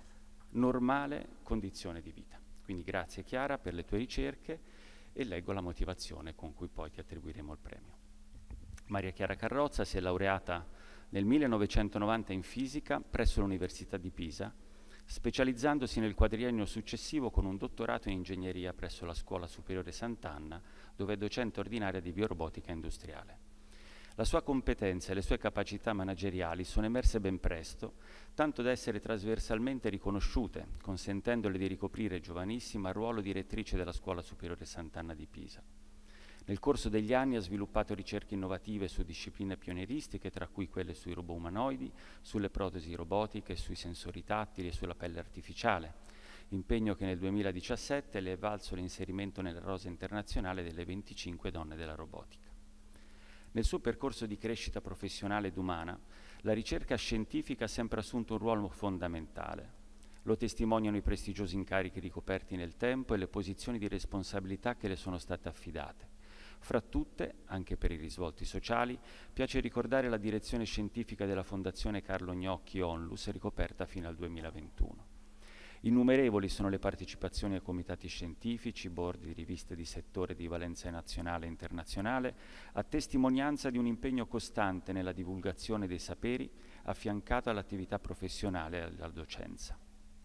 normale condizione di vita. Quindi grazie Chiara per le tue ricerche, e leggo la motivazione con cui poi ti attribuiremo il premio. Maria Chiara Carrozza si è laureata nel millenovecentonovanta in fisica presso l'Università di Pisa, specializzandosi nel quadriennio successivo con un dottorato in ingegneria presso la Scuola Superiore Sant'Anna, dove è docente ordinaria di biorobotica industriale. La sua competenza e le sue capacità manageriali sono emerse ben presto, tanto da essere trasversalmente riconosciute, consentendole di ricoprire giovanissima il ruolo di rettrice della Scuola Superiore Sant'Anna di Pisa. Nel corso degli anni ha sviluppato ricerche innovative su discipline pionieristiche, tra cui quelle sui robot umanoidi, sulle protesi robotiche, sui sensori tattili e sulla pelle artificiale, impegno che nel duemiladiciassette le è valso l'inserimento nella rosa internazionale delle venticinque donne della robotica. Nel suo percorso di crescita professionale ed umana, la ricerca scientifica ha sempre assunto un ruolo fondamentale. Lo testimoniano i prestigiosi incarichi ricoperti nel tempo e le posizioni di responsabilità che le sono state affidate. Fra tutte, anche per i risvolti sociali, piace ricordare la direzione scientifica della Fondazione Carlo Gnocchi Onlus, ricoperta fino al duemilaventuno. Innumerevoli sono le partecipazioni a comitati scientifici, board di riviste di settore di valenza nazionale e internazionale, a testimonianza di un impegno costante nella divulgazione dei saperi, affiancato all'attività professionale e alla docenza.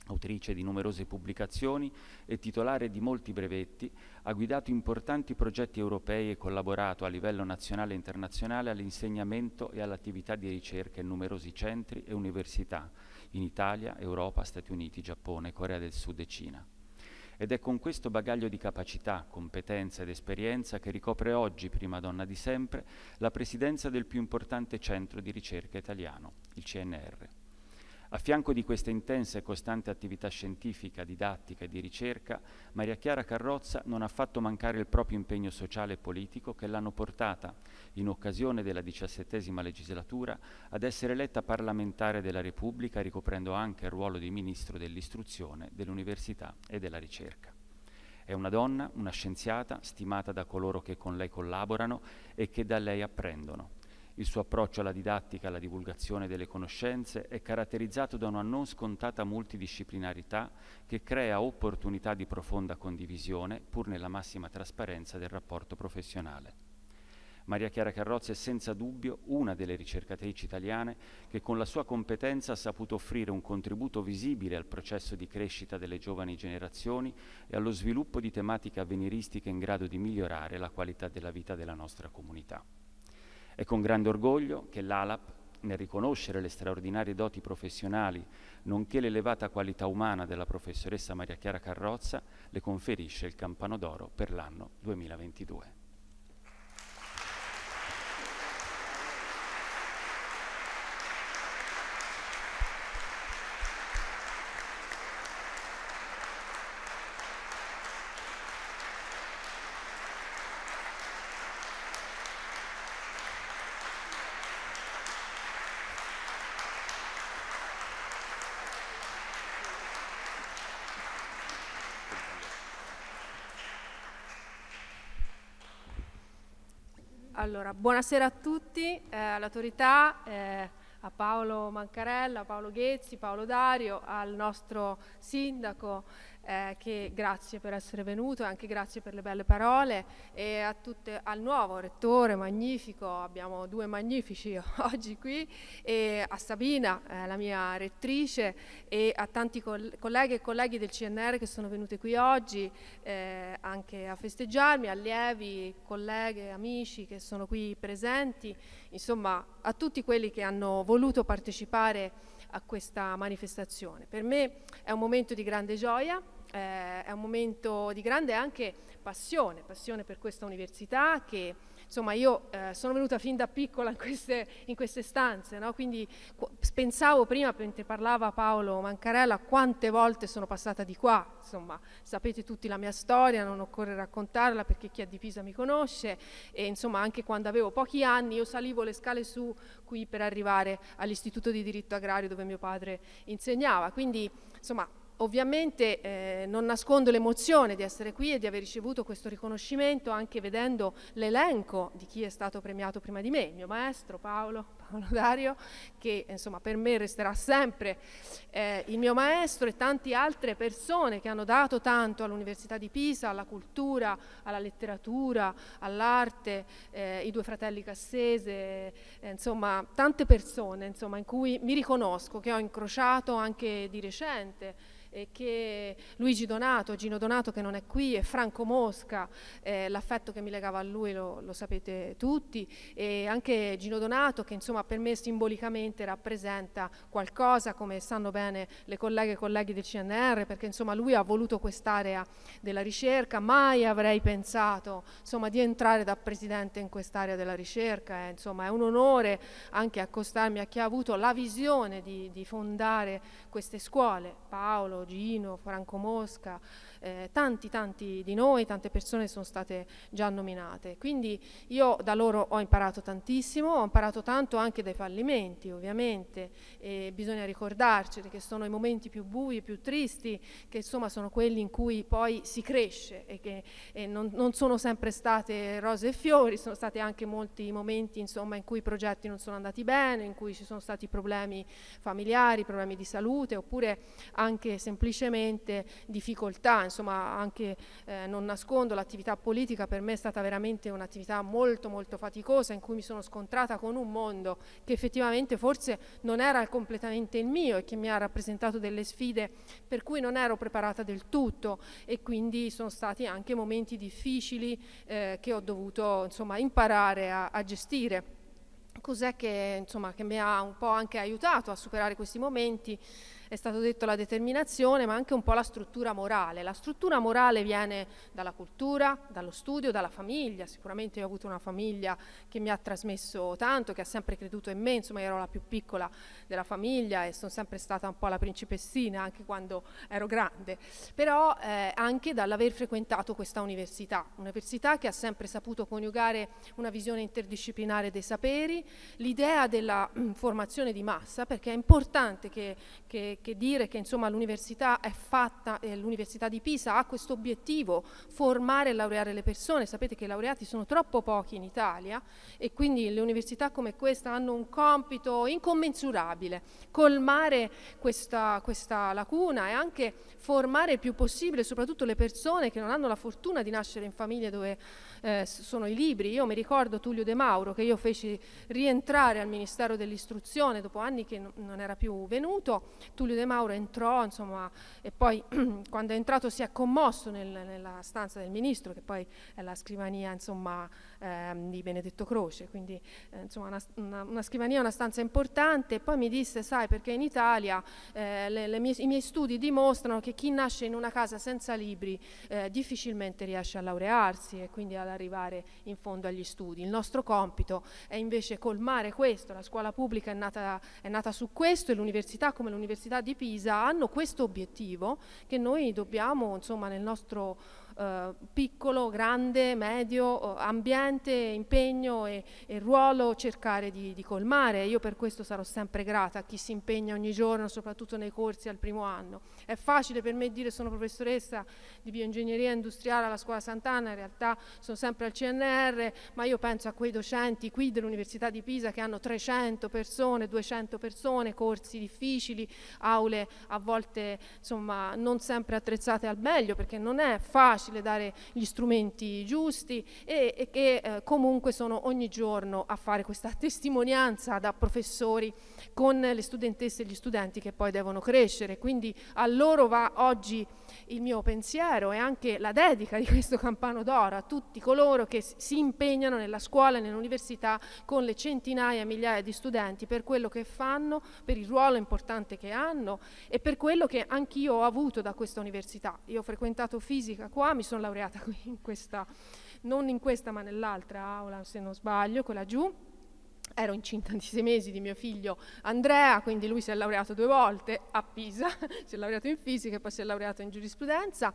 Autrice di numerose pubblicazioni e titolare di molti brevetti, ha guidato importanti progetti europei e collaborato a livello nazionale e internazionale all'insegnamento e all'attività di ricerca in numerosi centri e università in Italia, Europa, Stati Uniti, Giappone, Corea del Sud e Cina. Ed è con questo bagaglio di capacità, competenza ed esperienza che ricopre oggi, prima donna di sempre, la presidenza del più importante centro di ricerca italiano, il C N R. A fianco di questa intensa e costante attività scientifica, didattica e di ricerca, Maria Chiara Carrozza non ha fatto mancare il proprio impegno sociale e politico che l'hanno portata, in occasione della diciassettesima legislatura, ad essere eletta parlamentare della Repubblica, ricoprendo anche il ruolo di Ministro dell'Istruzione, dell'Università e della Ricerca. È una donna, una scienziata, stimata da coloro che con lei collaborano e che da lei apprendono. Il suo approccio alla didattica e alla divulgazione delle conoscenze è caratterizzato da una non scontata multidisciplinarità che crea opportunità di profonda condivisione, pur nella massima trasparenza del rapporto professionale. Maria Chiara Carrozza è senza dubbio una delle ricercatrici italiane che con la sua competenza ha saputo offrire un contributo visibile al processo di crescita delle giovani generazioni e allo sviluppo di tematiche avveniristiche in grado di migliorare la qualità della vita della nostra comunità. È con grande orgoglio che l'A L A P, nel riconoscere le straordinarie doti professionali, nonché l'elevata qualità umana della professoressa Maria Chiara Carrozza, le conferisce il Campano d'Oro per l'anno duemilaventidue. Allora, buonasera a tutti, eh, all'autorità, eh, a Paolo Mancarella, a Paolo Ghezzi, Paolo Dario, al nostro sindaco, eh, che grazie per essere venuto e anche grazie per le belle parole, e a tutte, al nuovo rettore magnifico, abbiamo due magnifici oggi qui, e a Sabina, eh, la mia rettrice, e a tanti coll- colleghi e colleghi del C N R che sono venuti qui oggi eh, anche a festeggiarmi, allievi, colleghe, amici che sono qui presenti, insomma a tutti quelli che hanno voluto partecipare a questa manifestazione. Per me è un momento di grande gioia, eh, è un momento di grande anche passione, passione per questa università che insomma io eh, sono venuta fin da piccola in queste, in queste stanze, no? Quindi pensavo prima, mentre parlava Paolo Mancarella, quante volte sono passata di qua, insomma sapete tutti la mia storia, non occorre raccontarla perché chi è di Pisa mi conosce, e insomma anche quando avevo pochi anni io salivo le scale su qui per arrivare all'Istituto di Diritto Agrario dove mio padre insegnava, quindi insomma ovviamente eh, non nascondo l'emozione di essere qui e di aver ricevuto questo riconoscimento, anche vedendo l'elenco di chi è stato premiato prima di me, il mio maestro Paolo, Paolo Dario, che insomma per me resterà sempre eh, il mio maestro, e tante altre persone che hanno dato tanto all'Università di Pisa, alla cultura, alla letteratura, all'arte, eh, i due fratelli Cassese, eh, insomma tante persone insomma, in cui mi riconosco, che ho incrociato anche di recente, e che Luigi Donato, Gino Donato che non è qui, e Franco Mosca, eh, l'affetto che mi legava a lui lo, lo sapete tutti, e anche Gino Donato che insomma per me simbolicamente rappresenta qualcosa, come sanno bene le colleghe e colleghi del C N R, perché insomma lui ha voluto quest'area della ricerca, mai avrei pensato insomma di entrare da presidente in quest'area della ricerca, eh, insomma è un onore anche accostarmi a chi ha avuto la visione di, di fondare queste scuole, Paolo, Gino, Franco Mosca, eh, tanti tanti di noi, tante persone sono state già nominate, quindi io da loro ho imparato tantissimo, ho imparato tanto anche dai fallimenti ovviamente, e bisogna ricordarci che sono i momenti più bui e più tristi, che insomma sono quelli in cui poi si cresce, e che e non, non sono sempre state rose e fiori, sono stati anche molti momenti insomma in cui i progetti non sono andati bene, in cui ci sono stati problemi familiari, problemi di salute, oppure anche semplicemente difficoltà. Insomma, anche eh, non nascondo, l'attività politica per me è stata veramente un'attività molto molto faticosa, in cui mi sono scontrata con un mondo che effettivamente forse non era completamente il mio e che mi ha rappresentato delle sfide per cui non ero preparata del tutto, e quindi sono stati anche momenti difficili eh, che ho dovuto insomma imparare a, a gestire. Cos'è che, insomma, che mi ha un po' anche aiutato a superare questi momenti? È stato detto la determinazione, ma anche un po' la struttura morale. La struttura morale viene dalla cultura, dallo studio, dalla famiglia. Sicuramente io ho avuto una famiglia che mi ha trasmesso tanto, che ha sempre creduto in me. Insomma, io ero la più piccola della famiglia e sono sempre stata un po' la principessina, anche quando ero grande. Però eh, anche dall'aver frequentato questa università, università che ha sempre saputo coniugare una visione interdisciplinare dei saperi, l'idea della mh, formazione di massa, perché è importante che, che che dire che insomma l'università è fatta, eh, l'università di Pisa ha questo obiettivo, formare e laureare le persone. Sapete che i laureati sono troppo pochi in Italia, e quindi le università come questa hanno un compito incommensurabile: colmare questa, questa lacuna e anche formare il più possibile soprattutto le persone che non hanno la fortuna di nascere in famiglie dove eh, sono i libri. Io mi ricordo Tullio De Mauro, che io feci rientrare al Ministero dell'Istruzione dopo anni che non era più venuto. Tullio De Mauro entrò, insomma, e poi quando è entrato si è commosso nel, nella stanza del ministro, che poi è la scrivania, insomma, ehm, di Benedetto Croce, quindi eh, insomma una, una, una scrivania, una stanza importante. E poi mi disse: sai, perché in Italia eh, le, le mie, i miei studi dimostrano che chi nasce in una casa senza libri eh, difficilmente riesce a laurearsi e quindi ad arrivare in fondo agli studi. Il nostro compito è invece colmare questo. La scuola pubblica è nata, è nata su questo, e l'università, come l'università di Pisa, hanno questo obiettivo che noi dobbiamo, insomma, nel nostro eh, piccolo, grande, medio eh, ambiente, impegno e, e ruolo cercare di, di colmare. Io per questo sarò sempre grata a chi si impegna ogni giorno, soprattutto nei corsi al primo anno. È facile per me dire sono professoressa di bioingegneria industriale alla Scuola Sant'Anna, in realtà sono sempre al C N R, ma io penso a quei docenti qui dell'Università di Pisa che hanno trecento persone, duecento persone, corsi difficili, aule a volte insomma non sempre attrezzate al meglio, perché non è facile dare gli strumenti giusti, e, e che eh, comunque sono ogni giorno a fare questa testimonianza da professori con le studentesse e gli studenti che poi devono crescere. Quindi a loro va oggi il mio pensiero e anche la dedica di questo Campano d'Oro, a tutti coloro che si impegnano nella scuola e nell'università con le centinaia e migliaia di studenti per quello che fanno, per il ruolo importante che hanno e per quello che anch'io ho avuto da questa università. Io ho frequentato fisica qua, mi sono laureata qui in questa, non in questa ma nell'altra aula se non sbaglio, quella giù. Ero incinta di sei mesi di mio figlio Andrea, quindi lui si è laureato due volte a Pisa, si è laureato in fisica e poi si è laureato in giurisprudenza.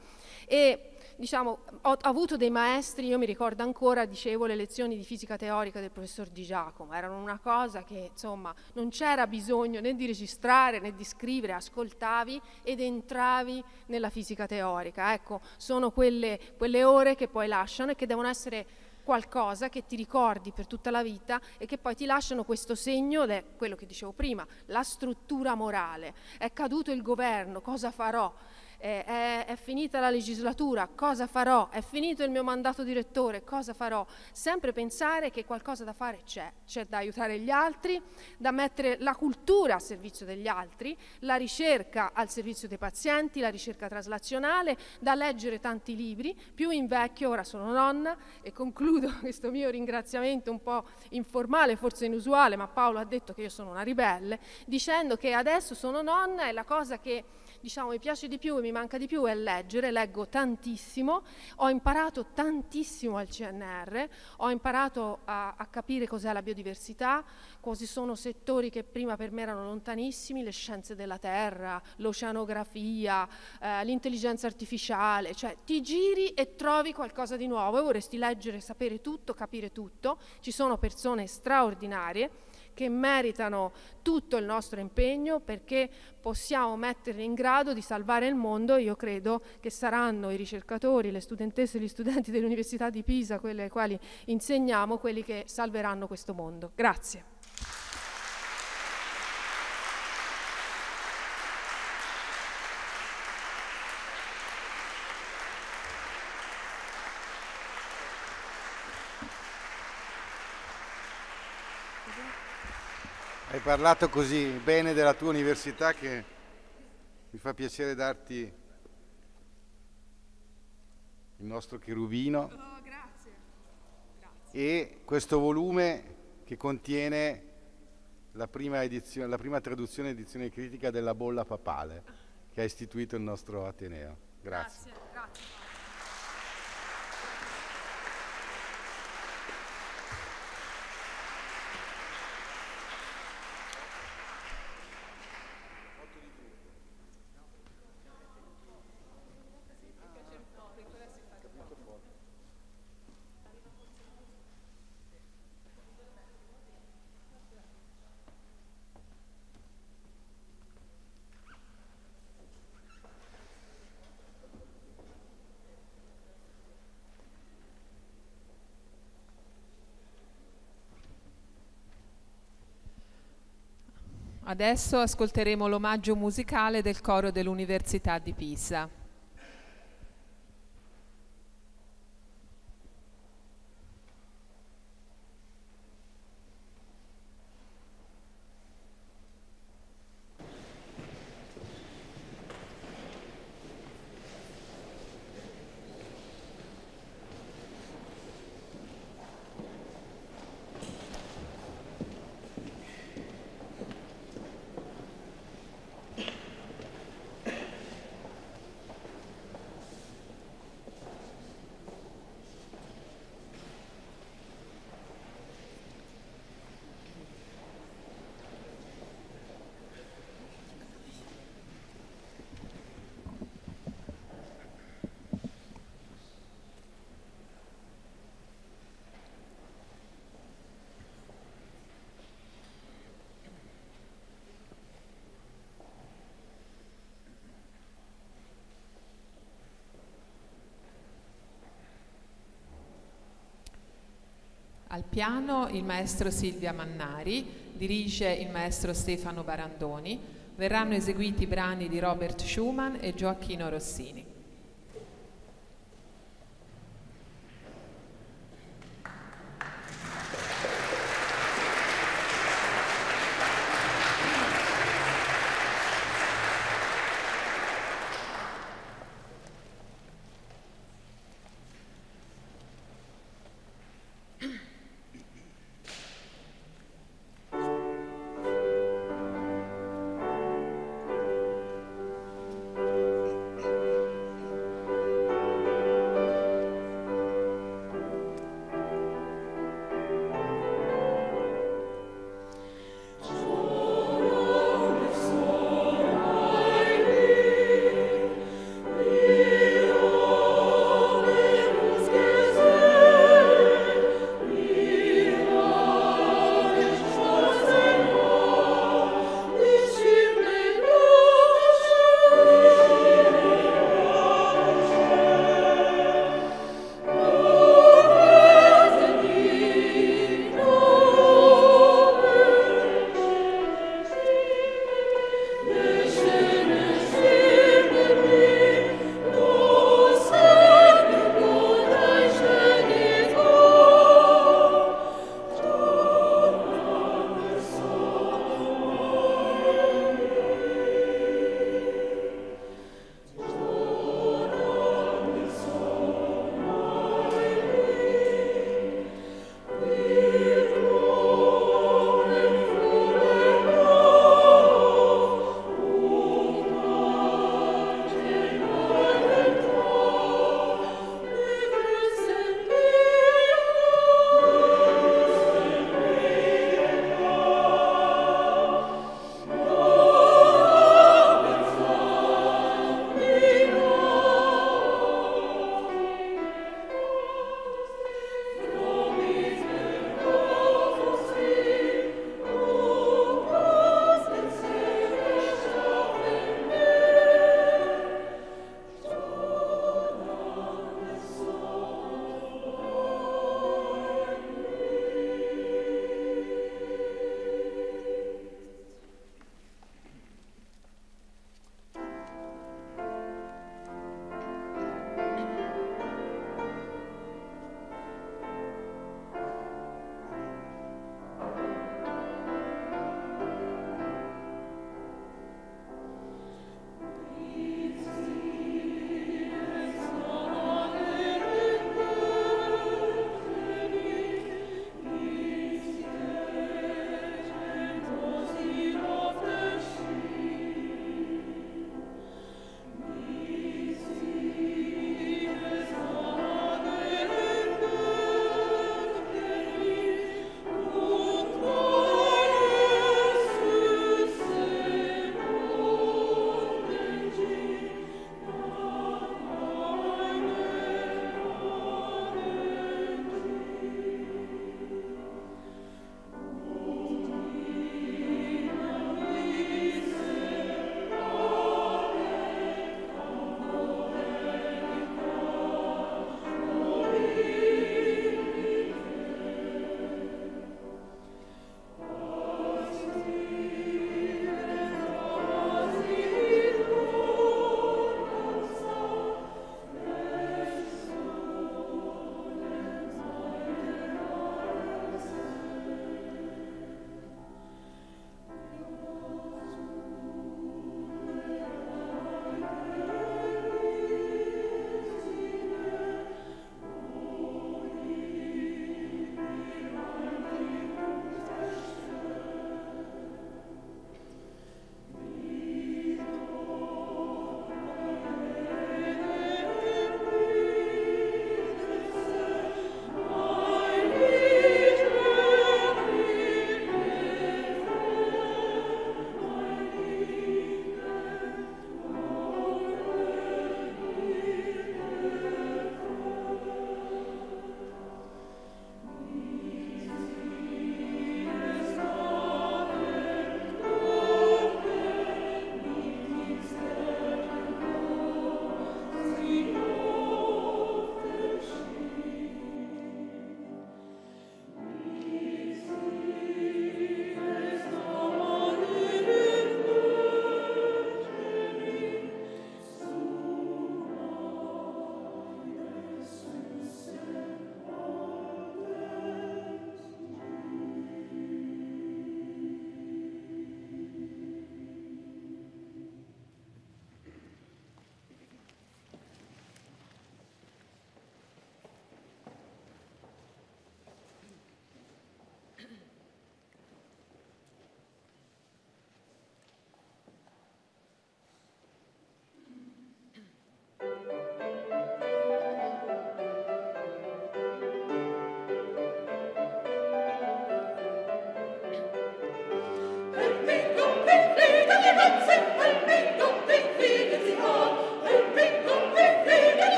E diciamo, ho avuto dei maestri, io mi ricordo ancora, dicevo, le lezioni di fisica teorica del professor Di Giacomo, erano una cosa che insomma non c'era bisogno né di registrare né di scrivere, ascoltavi ed entravi nella fisica teorica. Ecco, sono quelle, quelle ore che poi lasciano e che devono essere qualcosa che ti ricordi per tutta la vita e che poi ti lasciano questo segno, ed è quello che dicevo prima, la struttura morale. È caduto il governo, cosa farò? È, è, è finita la legislatura, cosa farò? È finito il mio mandato di rettore, cosa farò? Sempre pensare che qualcosa da fare c'è, c'è da aiutare gli altri, da mettere la cultura a servizio degli altri, la ricerca al servizio dei pazienti, la ricerca traslazionale, da leggere tanti libri. Più invecchio, ora sono nonna e concludo questo mio ringraziamento un po' informale, forse inusuale, ma Paolo ha detto che io sono una ribelle, dicendo che adesso sono nonna e la cosa che diciamo mi piace di più e mi manca di più è leggere. Leggo tantissimo, ho imparato tantissimo al C N R, ho imparato a, a capire cos'è la biodiversità, quali sono settori che prima per me erano lontanissimi, le scienze della terra, l'oceanografia, eh, l'intelligenza artificiale, cioè ti giri e trovi qualcosa di nuovo e vorresti leggere, sapere tutto, capire tutto. Ci sono persone straordinarie che meritano tutto il nostro impegno perché possiamo metterli in grado di salvare il mondo. Io credo che saranno i ricercatori, le studentesse e gli studenti dell'Università di Pisa, quelle ai quali insegniamo, quelli che salveranno questo mondo. Grazie. Hai parlato così bene della tua università che mi fa piacere darti il nostro cherubino. Oh, grazie. Grazie. E questo volume che contiene la prima, edizione, la prima traduzione e edizione critica della Bolla Papale che ha istituito il nostro Ateneo. Grazie. Grazie, grazie. Adesso ascolteremo l'omaggio musicale del coro dell'Università di Pisa. Al piano il maestro Silvia Mannari, dirige il maestro Stefano Barandoni, verranno eseguiti brani di Robert Schumann e Gioacchino Rossini.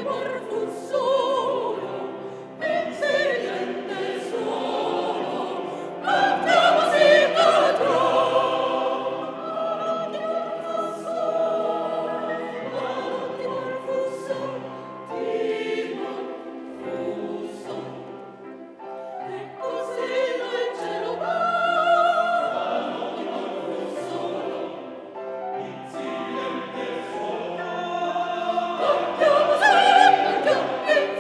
Cantiamo sempre, cantiamo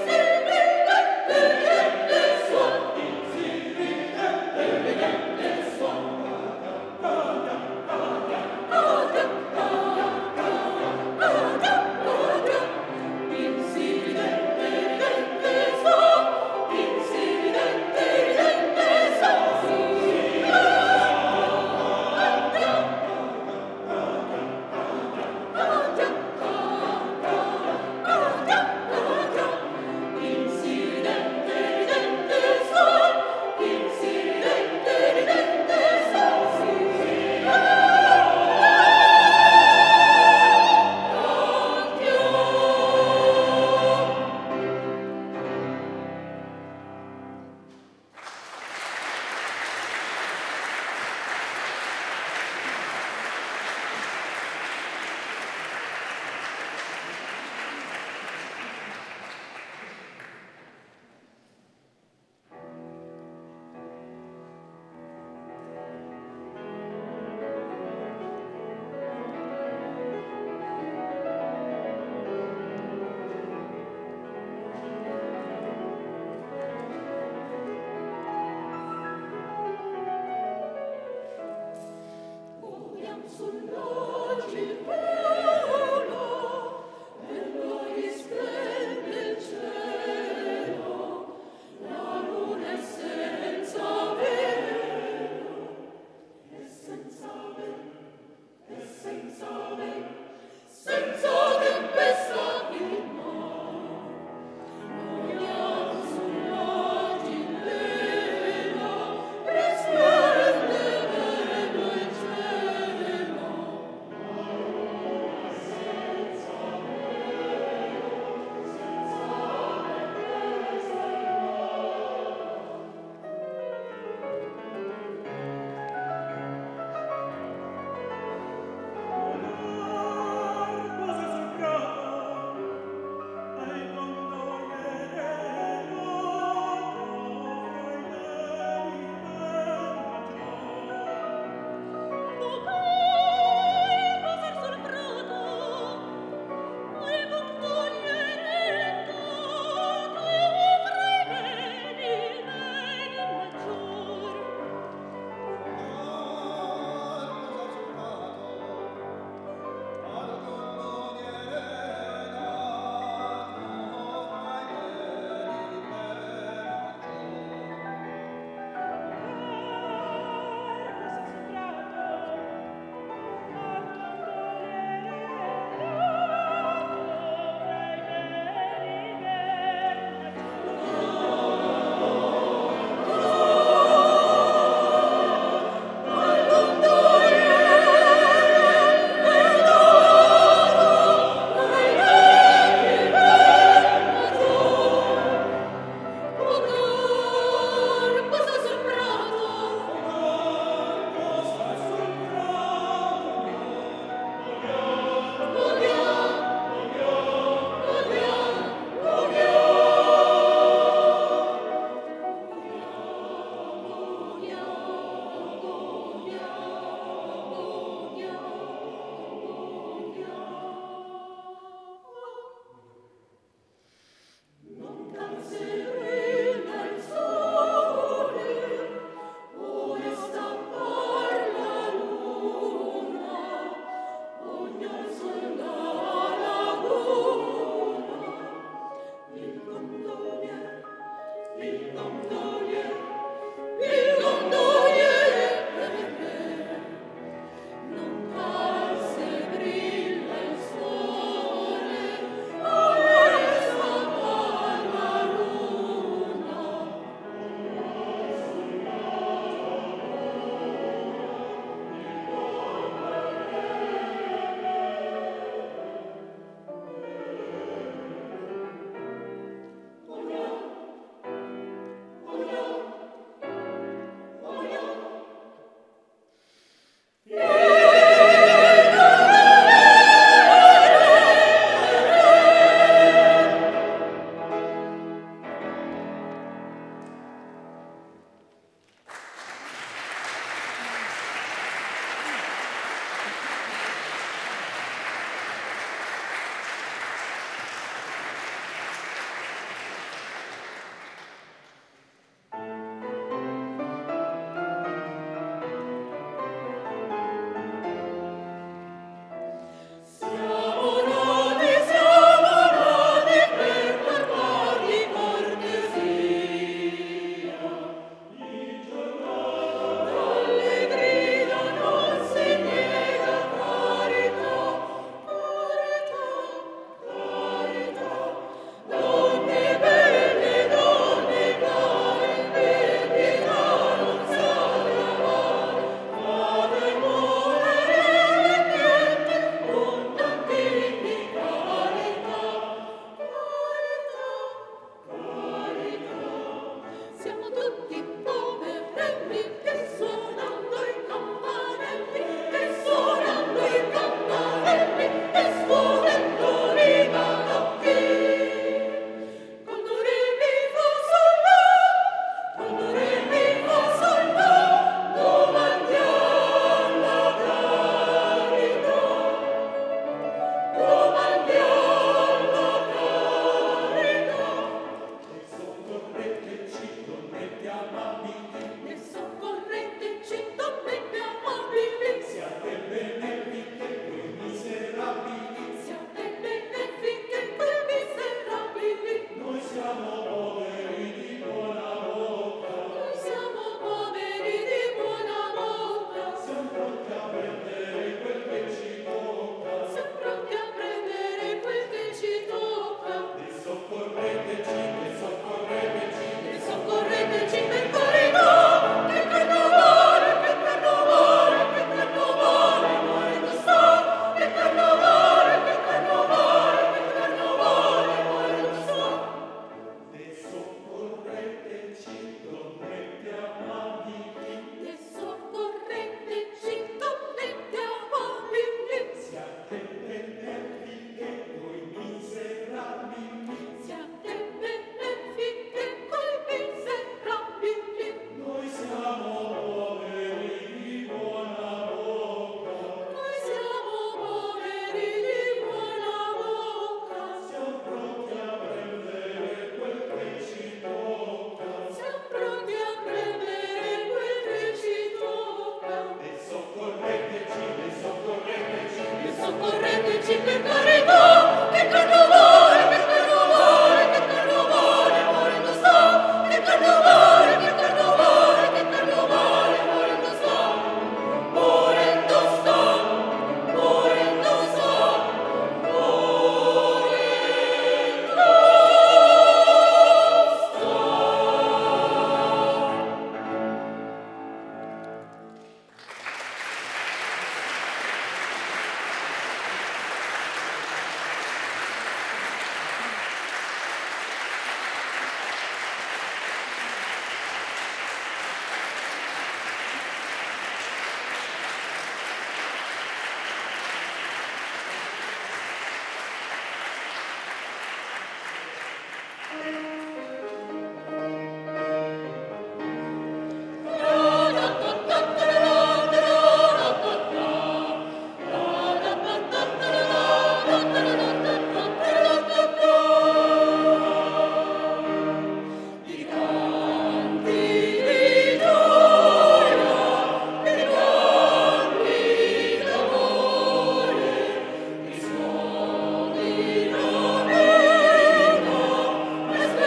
Let's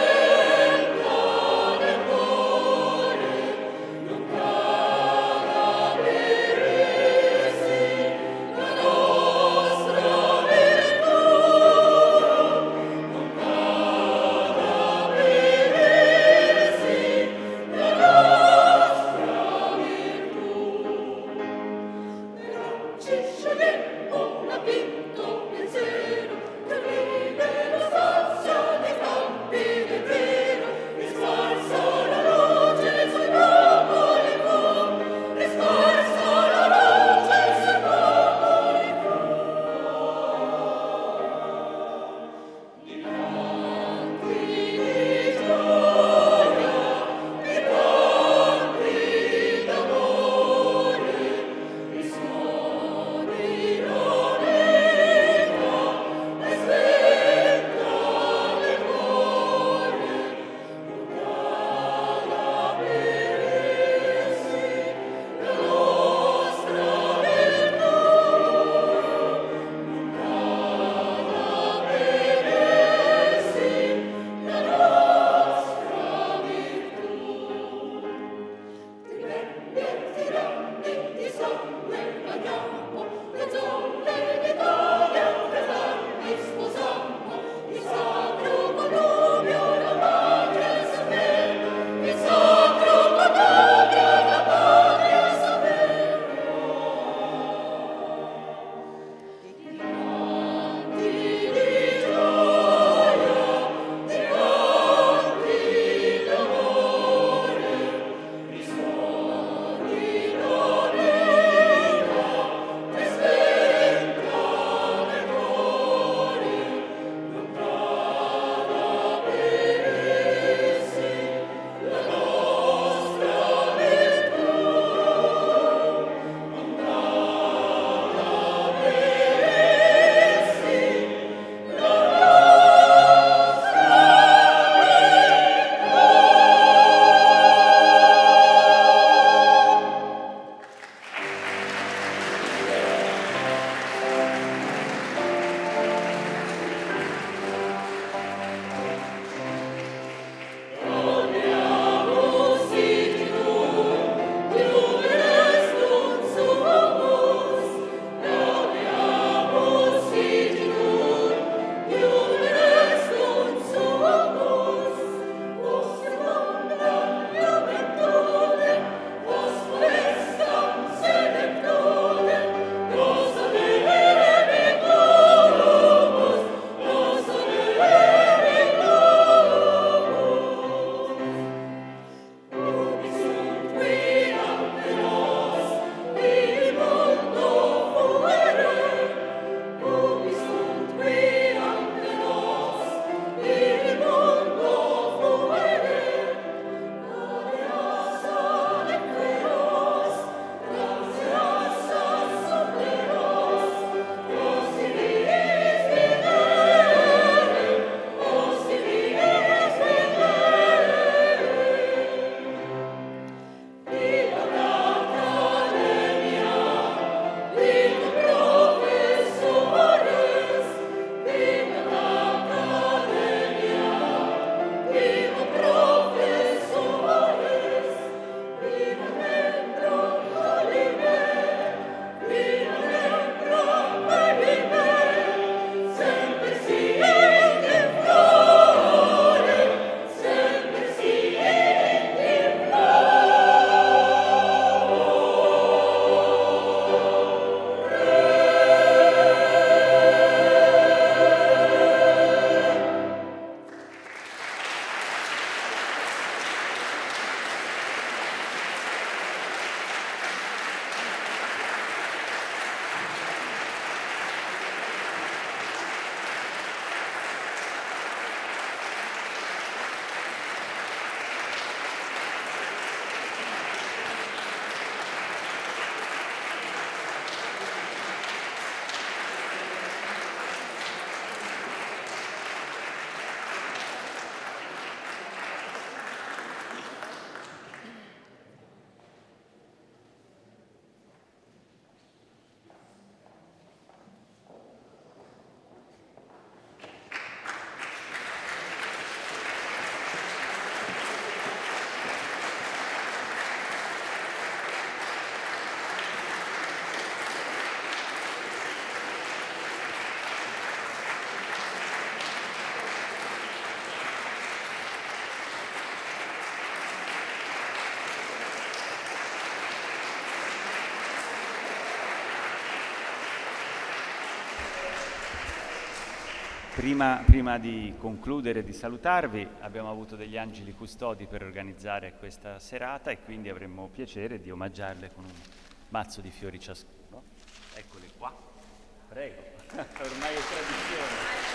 prima, prima di concludere e di salutarvi, abbiamo avuto degli angeli custodi per organizzare questa serata e quindi avremmo piacere di omaggiarle con un mazzo di fiori ciascuno. Eccoli qua. Prego. Ormai è tradizione.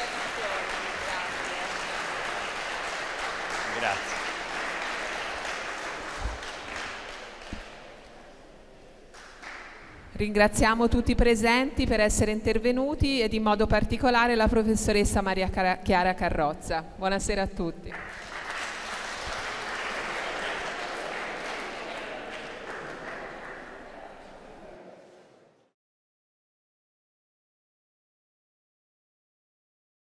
Grazie. Ringraziamo tutti i presenti per essere intervenuti ed in modo particolare la professoressa Maria Chiara Carrozza. Buonasera a tutti.